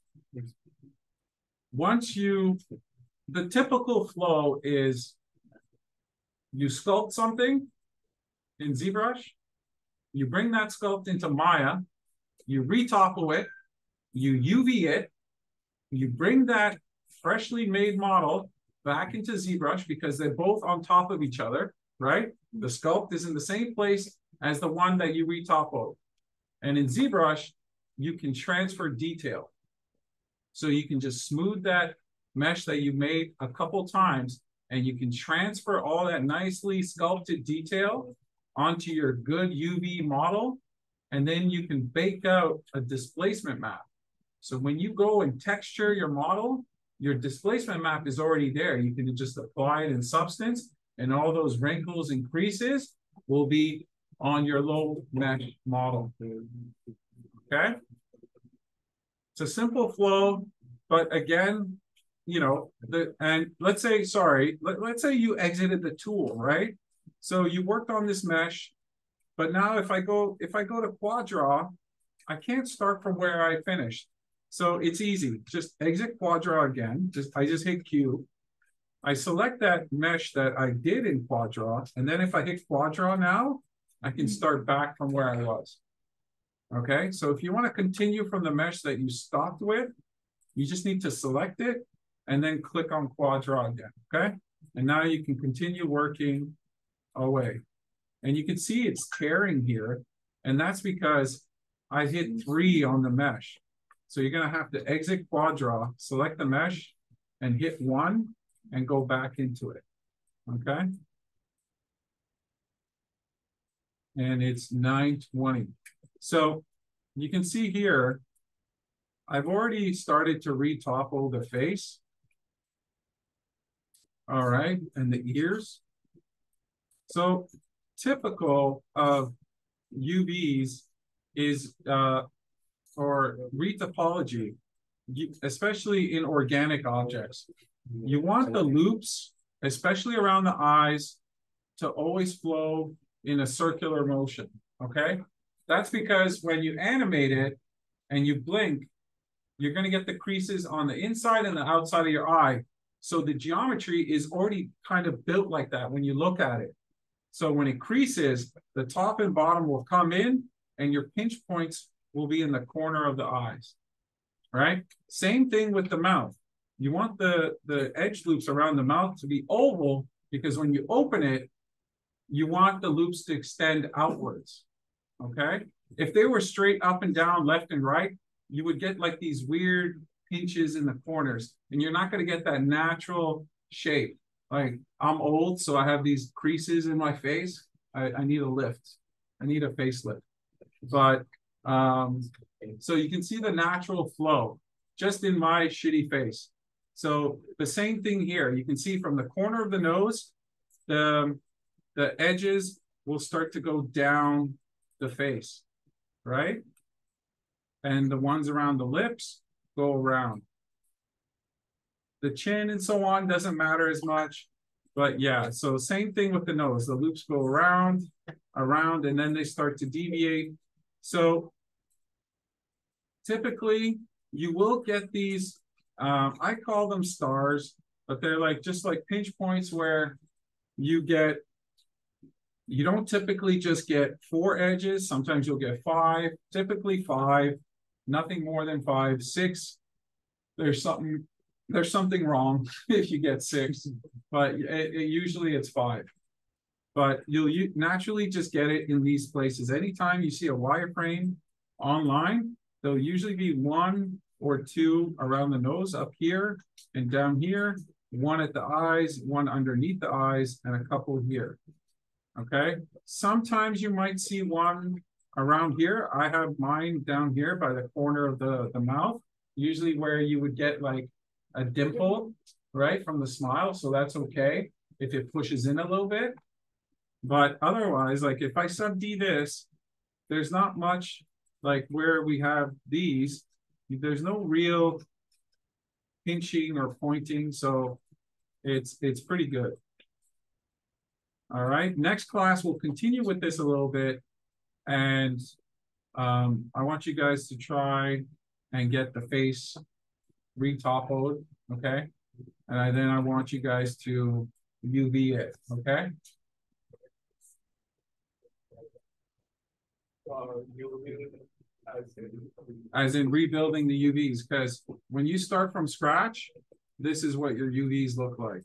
the typical flow is you sculpt something in ZBrush, you bring that sculpt into Maya, you retopple it, you UV it, you bring that freshly made model back into ZBrush because they're both on top of each other, right? The sculpt is in the same place as the one that you retoppled. And in ZBrush, you can transfer detail. So you can just smooth that mesh that you made a couple times and you can transfer all that nicely sculpted detail onto your good UV model. And then you can bake out a displacement map. So when you go and texture your model, your displacement map is already there. You can just apply it in Substance and all those wrinkles and creases will be on your low mesh model. Okay? It's a simple flow, but again, and let's say, let's say you exited the tool, right? So you worked on this mesh, but now if I go to Quad Draw, I can't start from where I finished. So it's easy. Just exit Quad Draw again. I just hit Q. I select that mesh that I did in Quad Draw, and then if I hit Quad Draw now, I can start back from where I was. Okay, so if you want to continue from the mesh that you stopped with, you just need to select it and then click on Quad Draw again. Okay, and now you can continue working away. And you can see it's tearing here, and that's because I hit 3 on the mesh. So you're going to have to exit Quad Draw, select the mesh, and hit 1 and go back into it. Okay? And it's 9:20. So you can see here, I've already started to retopple the face. All right, and the ears. So typical of UVs is or retopology, especially in organic objects. You want the loops, especially around the eyes, to always flow in a circular motion, okay? That's because when you animate it and you blink, you're going to get the creases on the inside and the outside of your eye. So the geometry is already kind of built like that when you look at it. So when it creases, the top and bottom will come in and your pinch points will be in the corner of the eyes, right? Same thing with the mouth. You want the edge loops around the mouth to be oval because when you open it, you want the loops to extend outwards, okay? If they were straight up and down, left and right, you would get like these weird pinches in the corners and you're not gonna get that natural shape. Like I'm old, so I have these creases in my face. I need a lift. I need a facelift. But so you can see the natural flow just in my shitty face. So the same thing here. You can see from the corner of the nose, the edges will start to go down the face, right? And the ones around the lips go around. The chin and so on doesn't matter as much, but yeah, so same thing with the nose. The loops go around, and then they start to deviate. So typically you will get these, I call them stars, but they're like just like pinch points where you get You don't typically just get 4 edges. Sometimes you'll get 5, typically 5, nothing more than 5, 6. There's something wrong if you get 6, but usually it's 5. But you'll naturally just get it in these places. Anytime you see a wireframe online, there'll usually be 1 or 2 around the nose up here and down here, 1 at the eyes, 1 underneath the eyes, and a couple here. Okay. Sometimes you might see 1 around here. I have mine down here by the corner of the mouth, usually where you would get like a dimple, right, from the smile. So that's okay if it pushes in a little bit. But otherwise, like if I sub D this, there's not much like where we have these. There's no real pinching or pointing, so it's pretty good. All right, next class we'll continue with this a little bit, and I want you guys to try and get the face re-topoed, okay? And then I want you guys to UV it, okay? As in rebuilding the UVs, because when you start from scratch, this is what your UVs look like.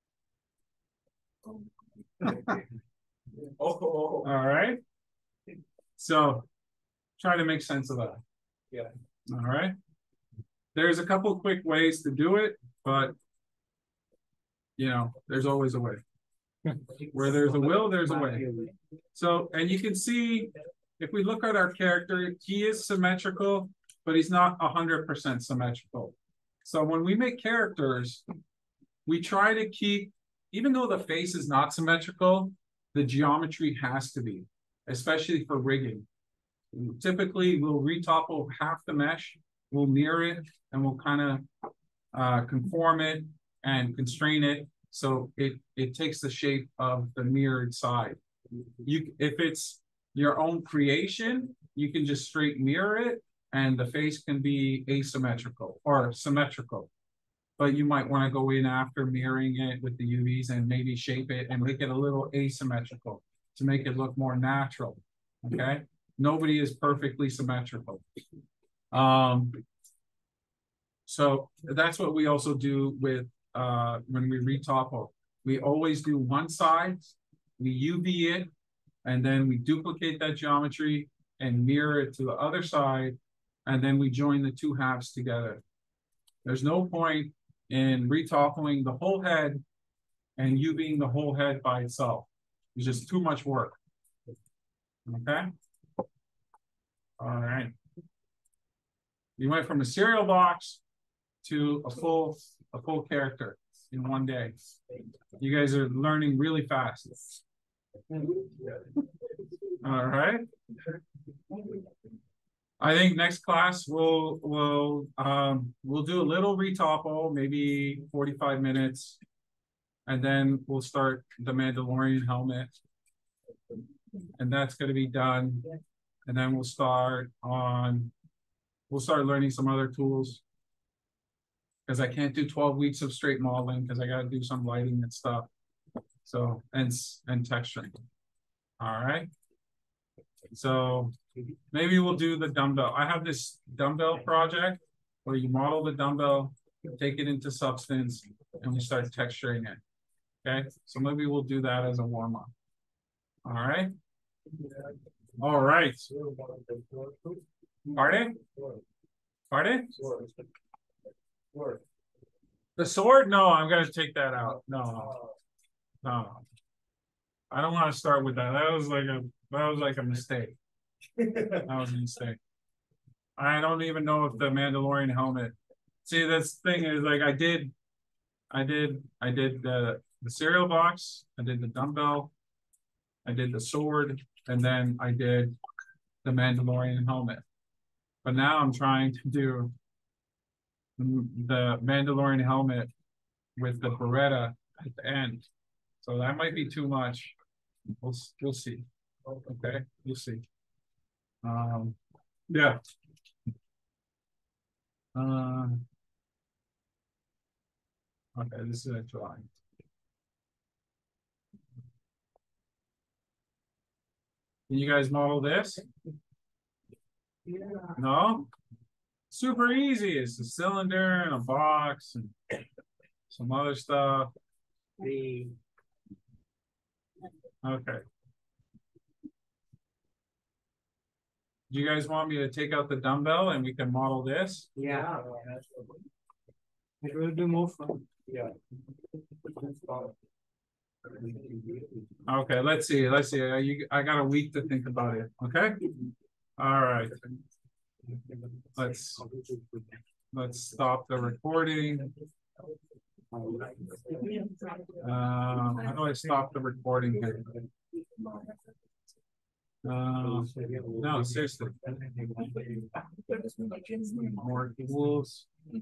All right. So try to make sense of that. Yeah. All right. There's a couple quick ways to do it, but you know, there's always a way. Where there's a will, there's a way. So, and you can see if we look at our character, he is symmetrical, but he's not 100% symmetrical. So when we make characters, we try to keep, even though the face is not symmetrical, the geometry has to be, especially for rigging. Typically, we'll retopple half the mesh, we'll mirror it, and we'll kind of conform it and constrain it so it takes the shape of the mirrored side. If it's your own creation, you can just straight mirror it, and the face can be asymmetrical or symmetrical. But you might want to go in after mirroring it with the UVs and maybe shape it and make it a little asymmetrical to make it look more natural, okay? Nobody is perfectly symmetrical. So that's what we also do with when we retopple. We always do one side, we UV it, and then we duplicate that geometry and mirror it to the other side, and then we join the 2 halves together. There's no point in retoppling the whole head and UVing the whole head by itself. It's just too much work. Okay? All right. You went from a cereal box to a full character in one day. You guys are learning really fast. All right. I think next class we'll do a little retopple, maybe 45 minutes, and then we'll start the Mandalorian helmet, and that's going to be done. And then we'll start learning some other tools, because I can't do 12 weeks of straight modeling because I got to do some lighting and stuff. So and texturing. All right. So maybe we'll do the dumbbell. I have this dumbbell project where you model the dumbbell, take it into Substance, and we start texturing it. Okay, so maybe we'll do that as a warm-up. All right. All right. Pardon? Pardon? The sword? No, I'm gonna take that out. No. I don't want to start with that. That was like a mistake. That was a mistake. I don't even know if the Mandalorian helmet. See, this thing is like I did the cereal box, I did the dumbbell, I did the sword, and then I did the Mandalorian helmet. But now I'm trying to do the Mandalorian helmet with the Beretta at the end. So that might be too much. We'll see. Okay, we'll see. Yeah. Okay, this is a drawing. Can you guys model this? No? Super easy. It's a cylinder and a box and some other stuff. Okay. Do you guys want me to take out the dumbbell and we can model this? Yeah. It will be more fun. Yeah. Okay, let's see. I got a week to think about it. Okay. All right. Let's stop the recording. How do I stop the recording here? No, seriously. More tools.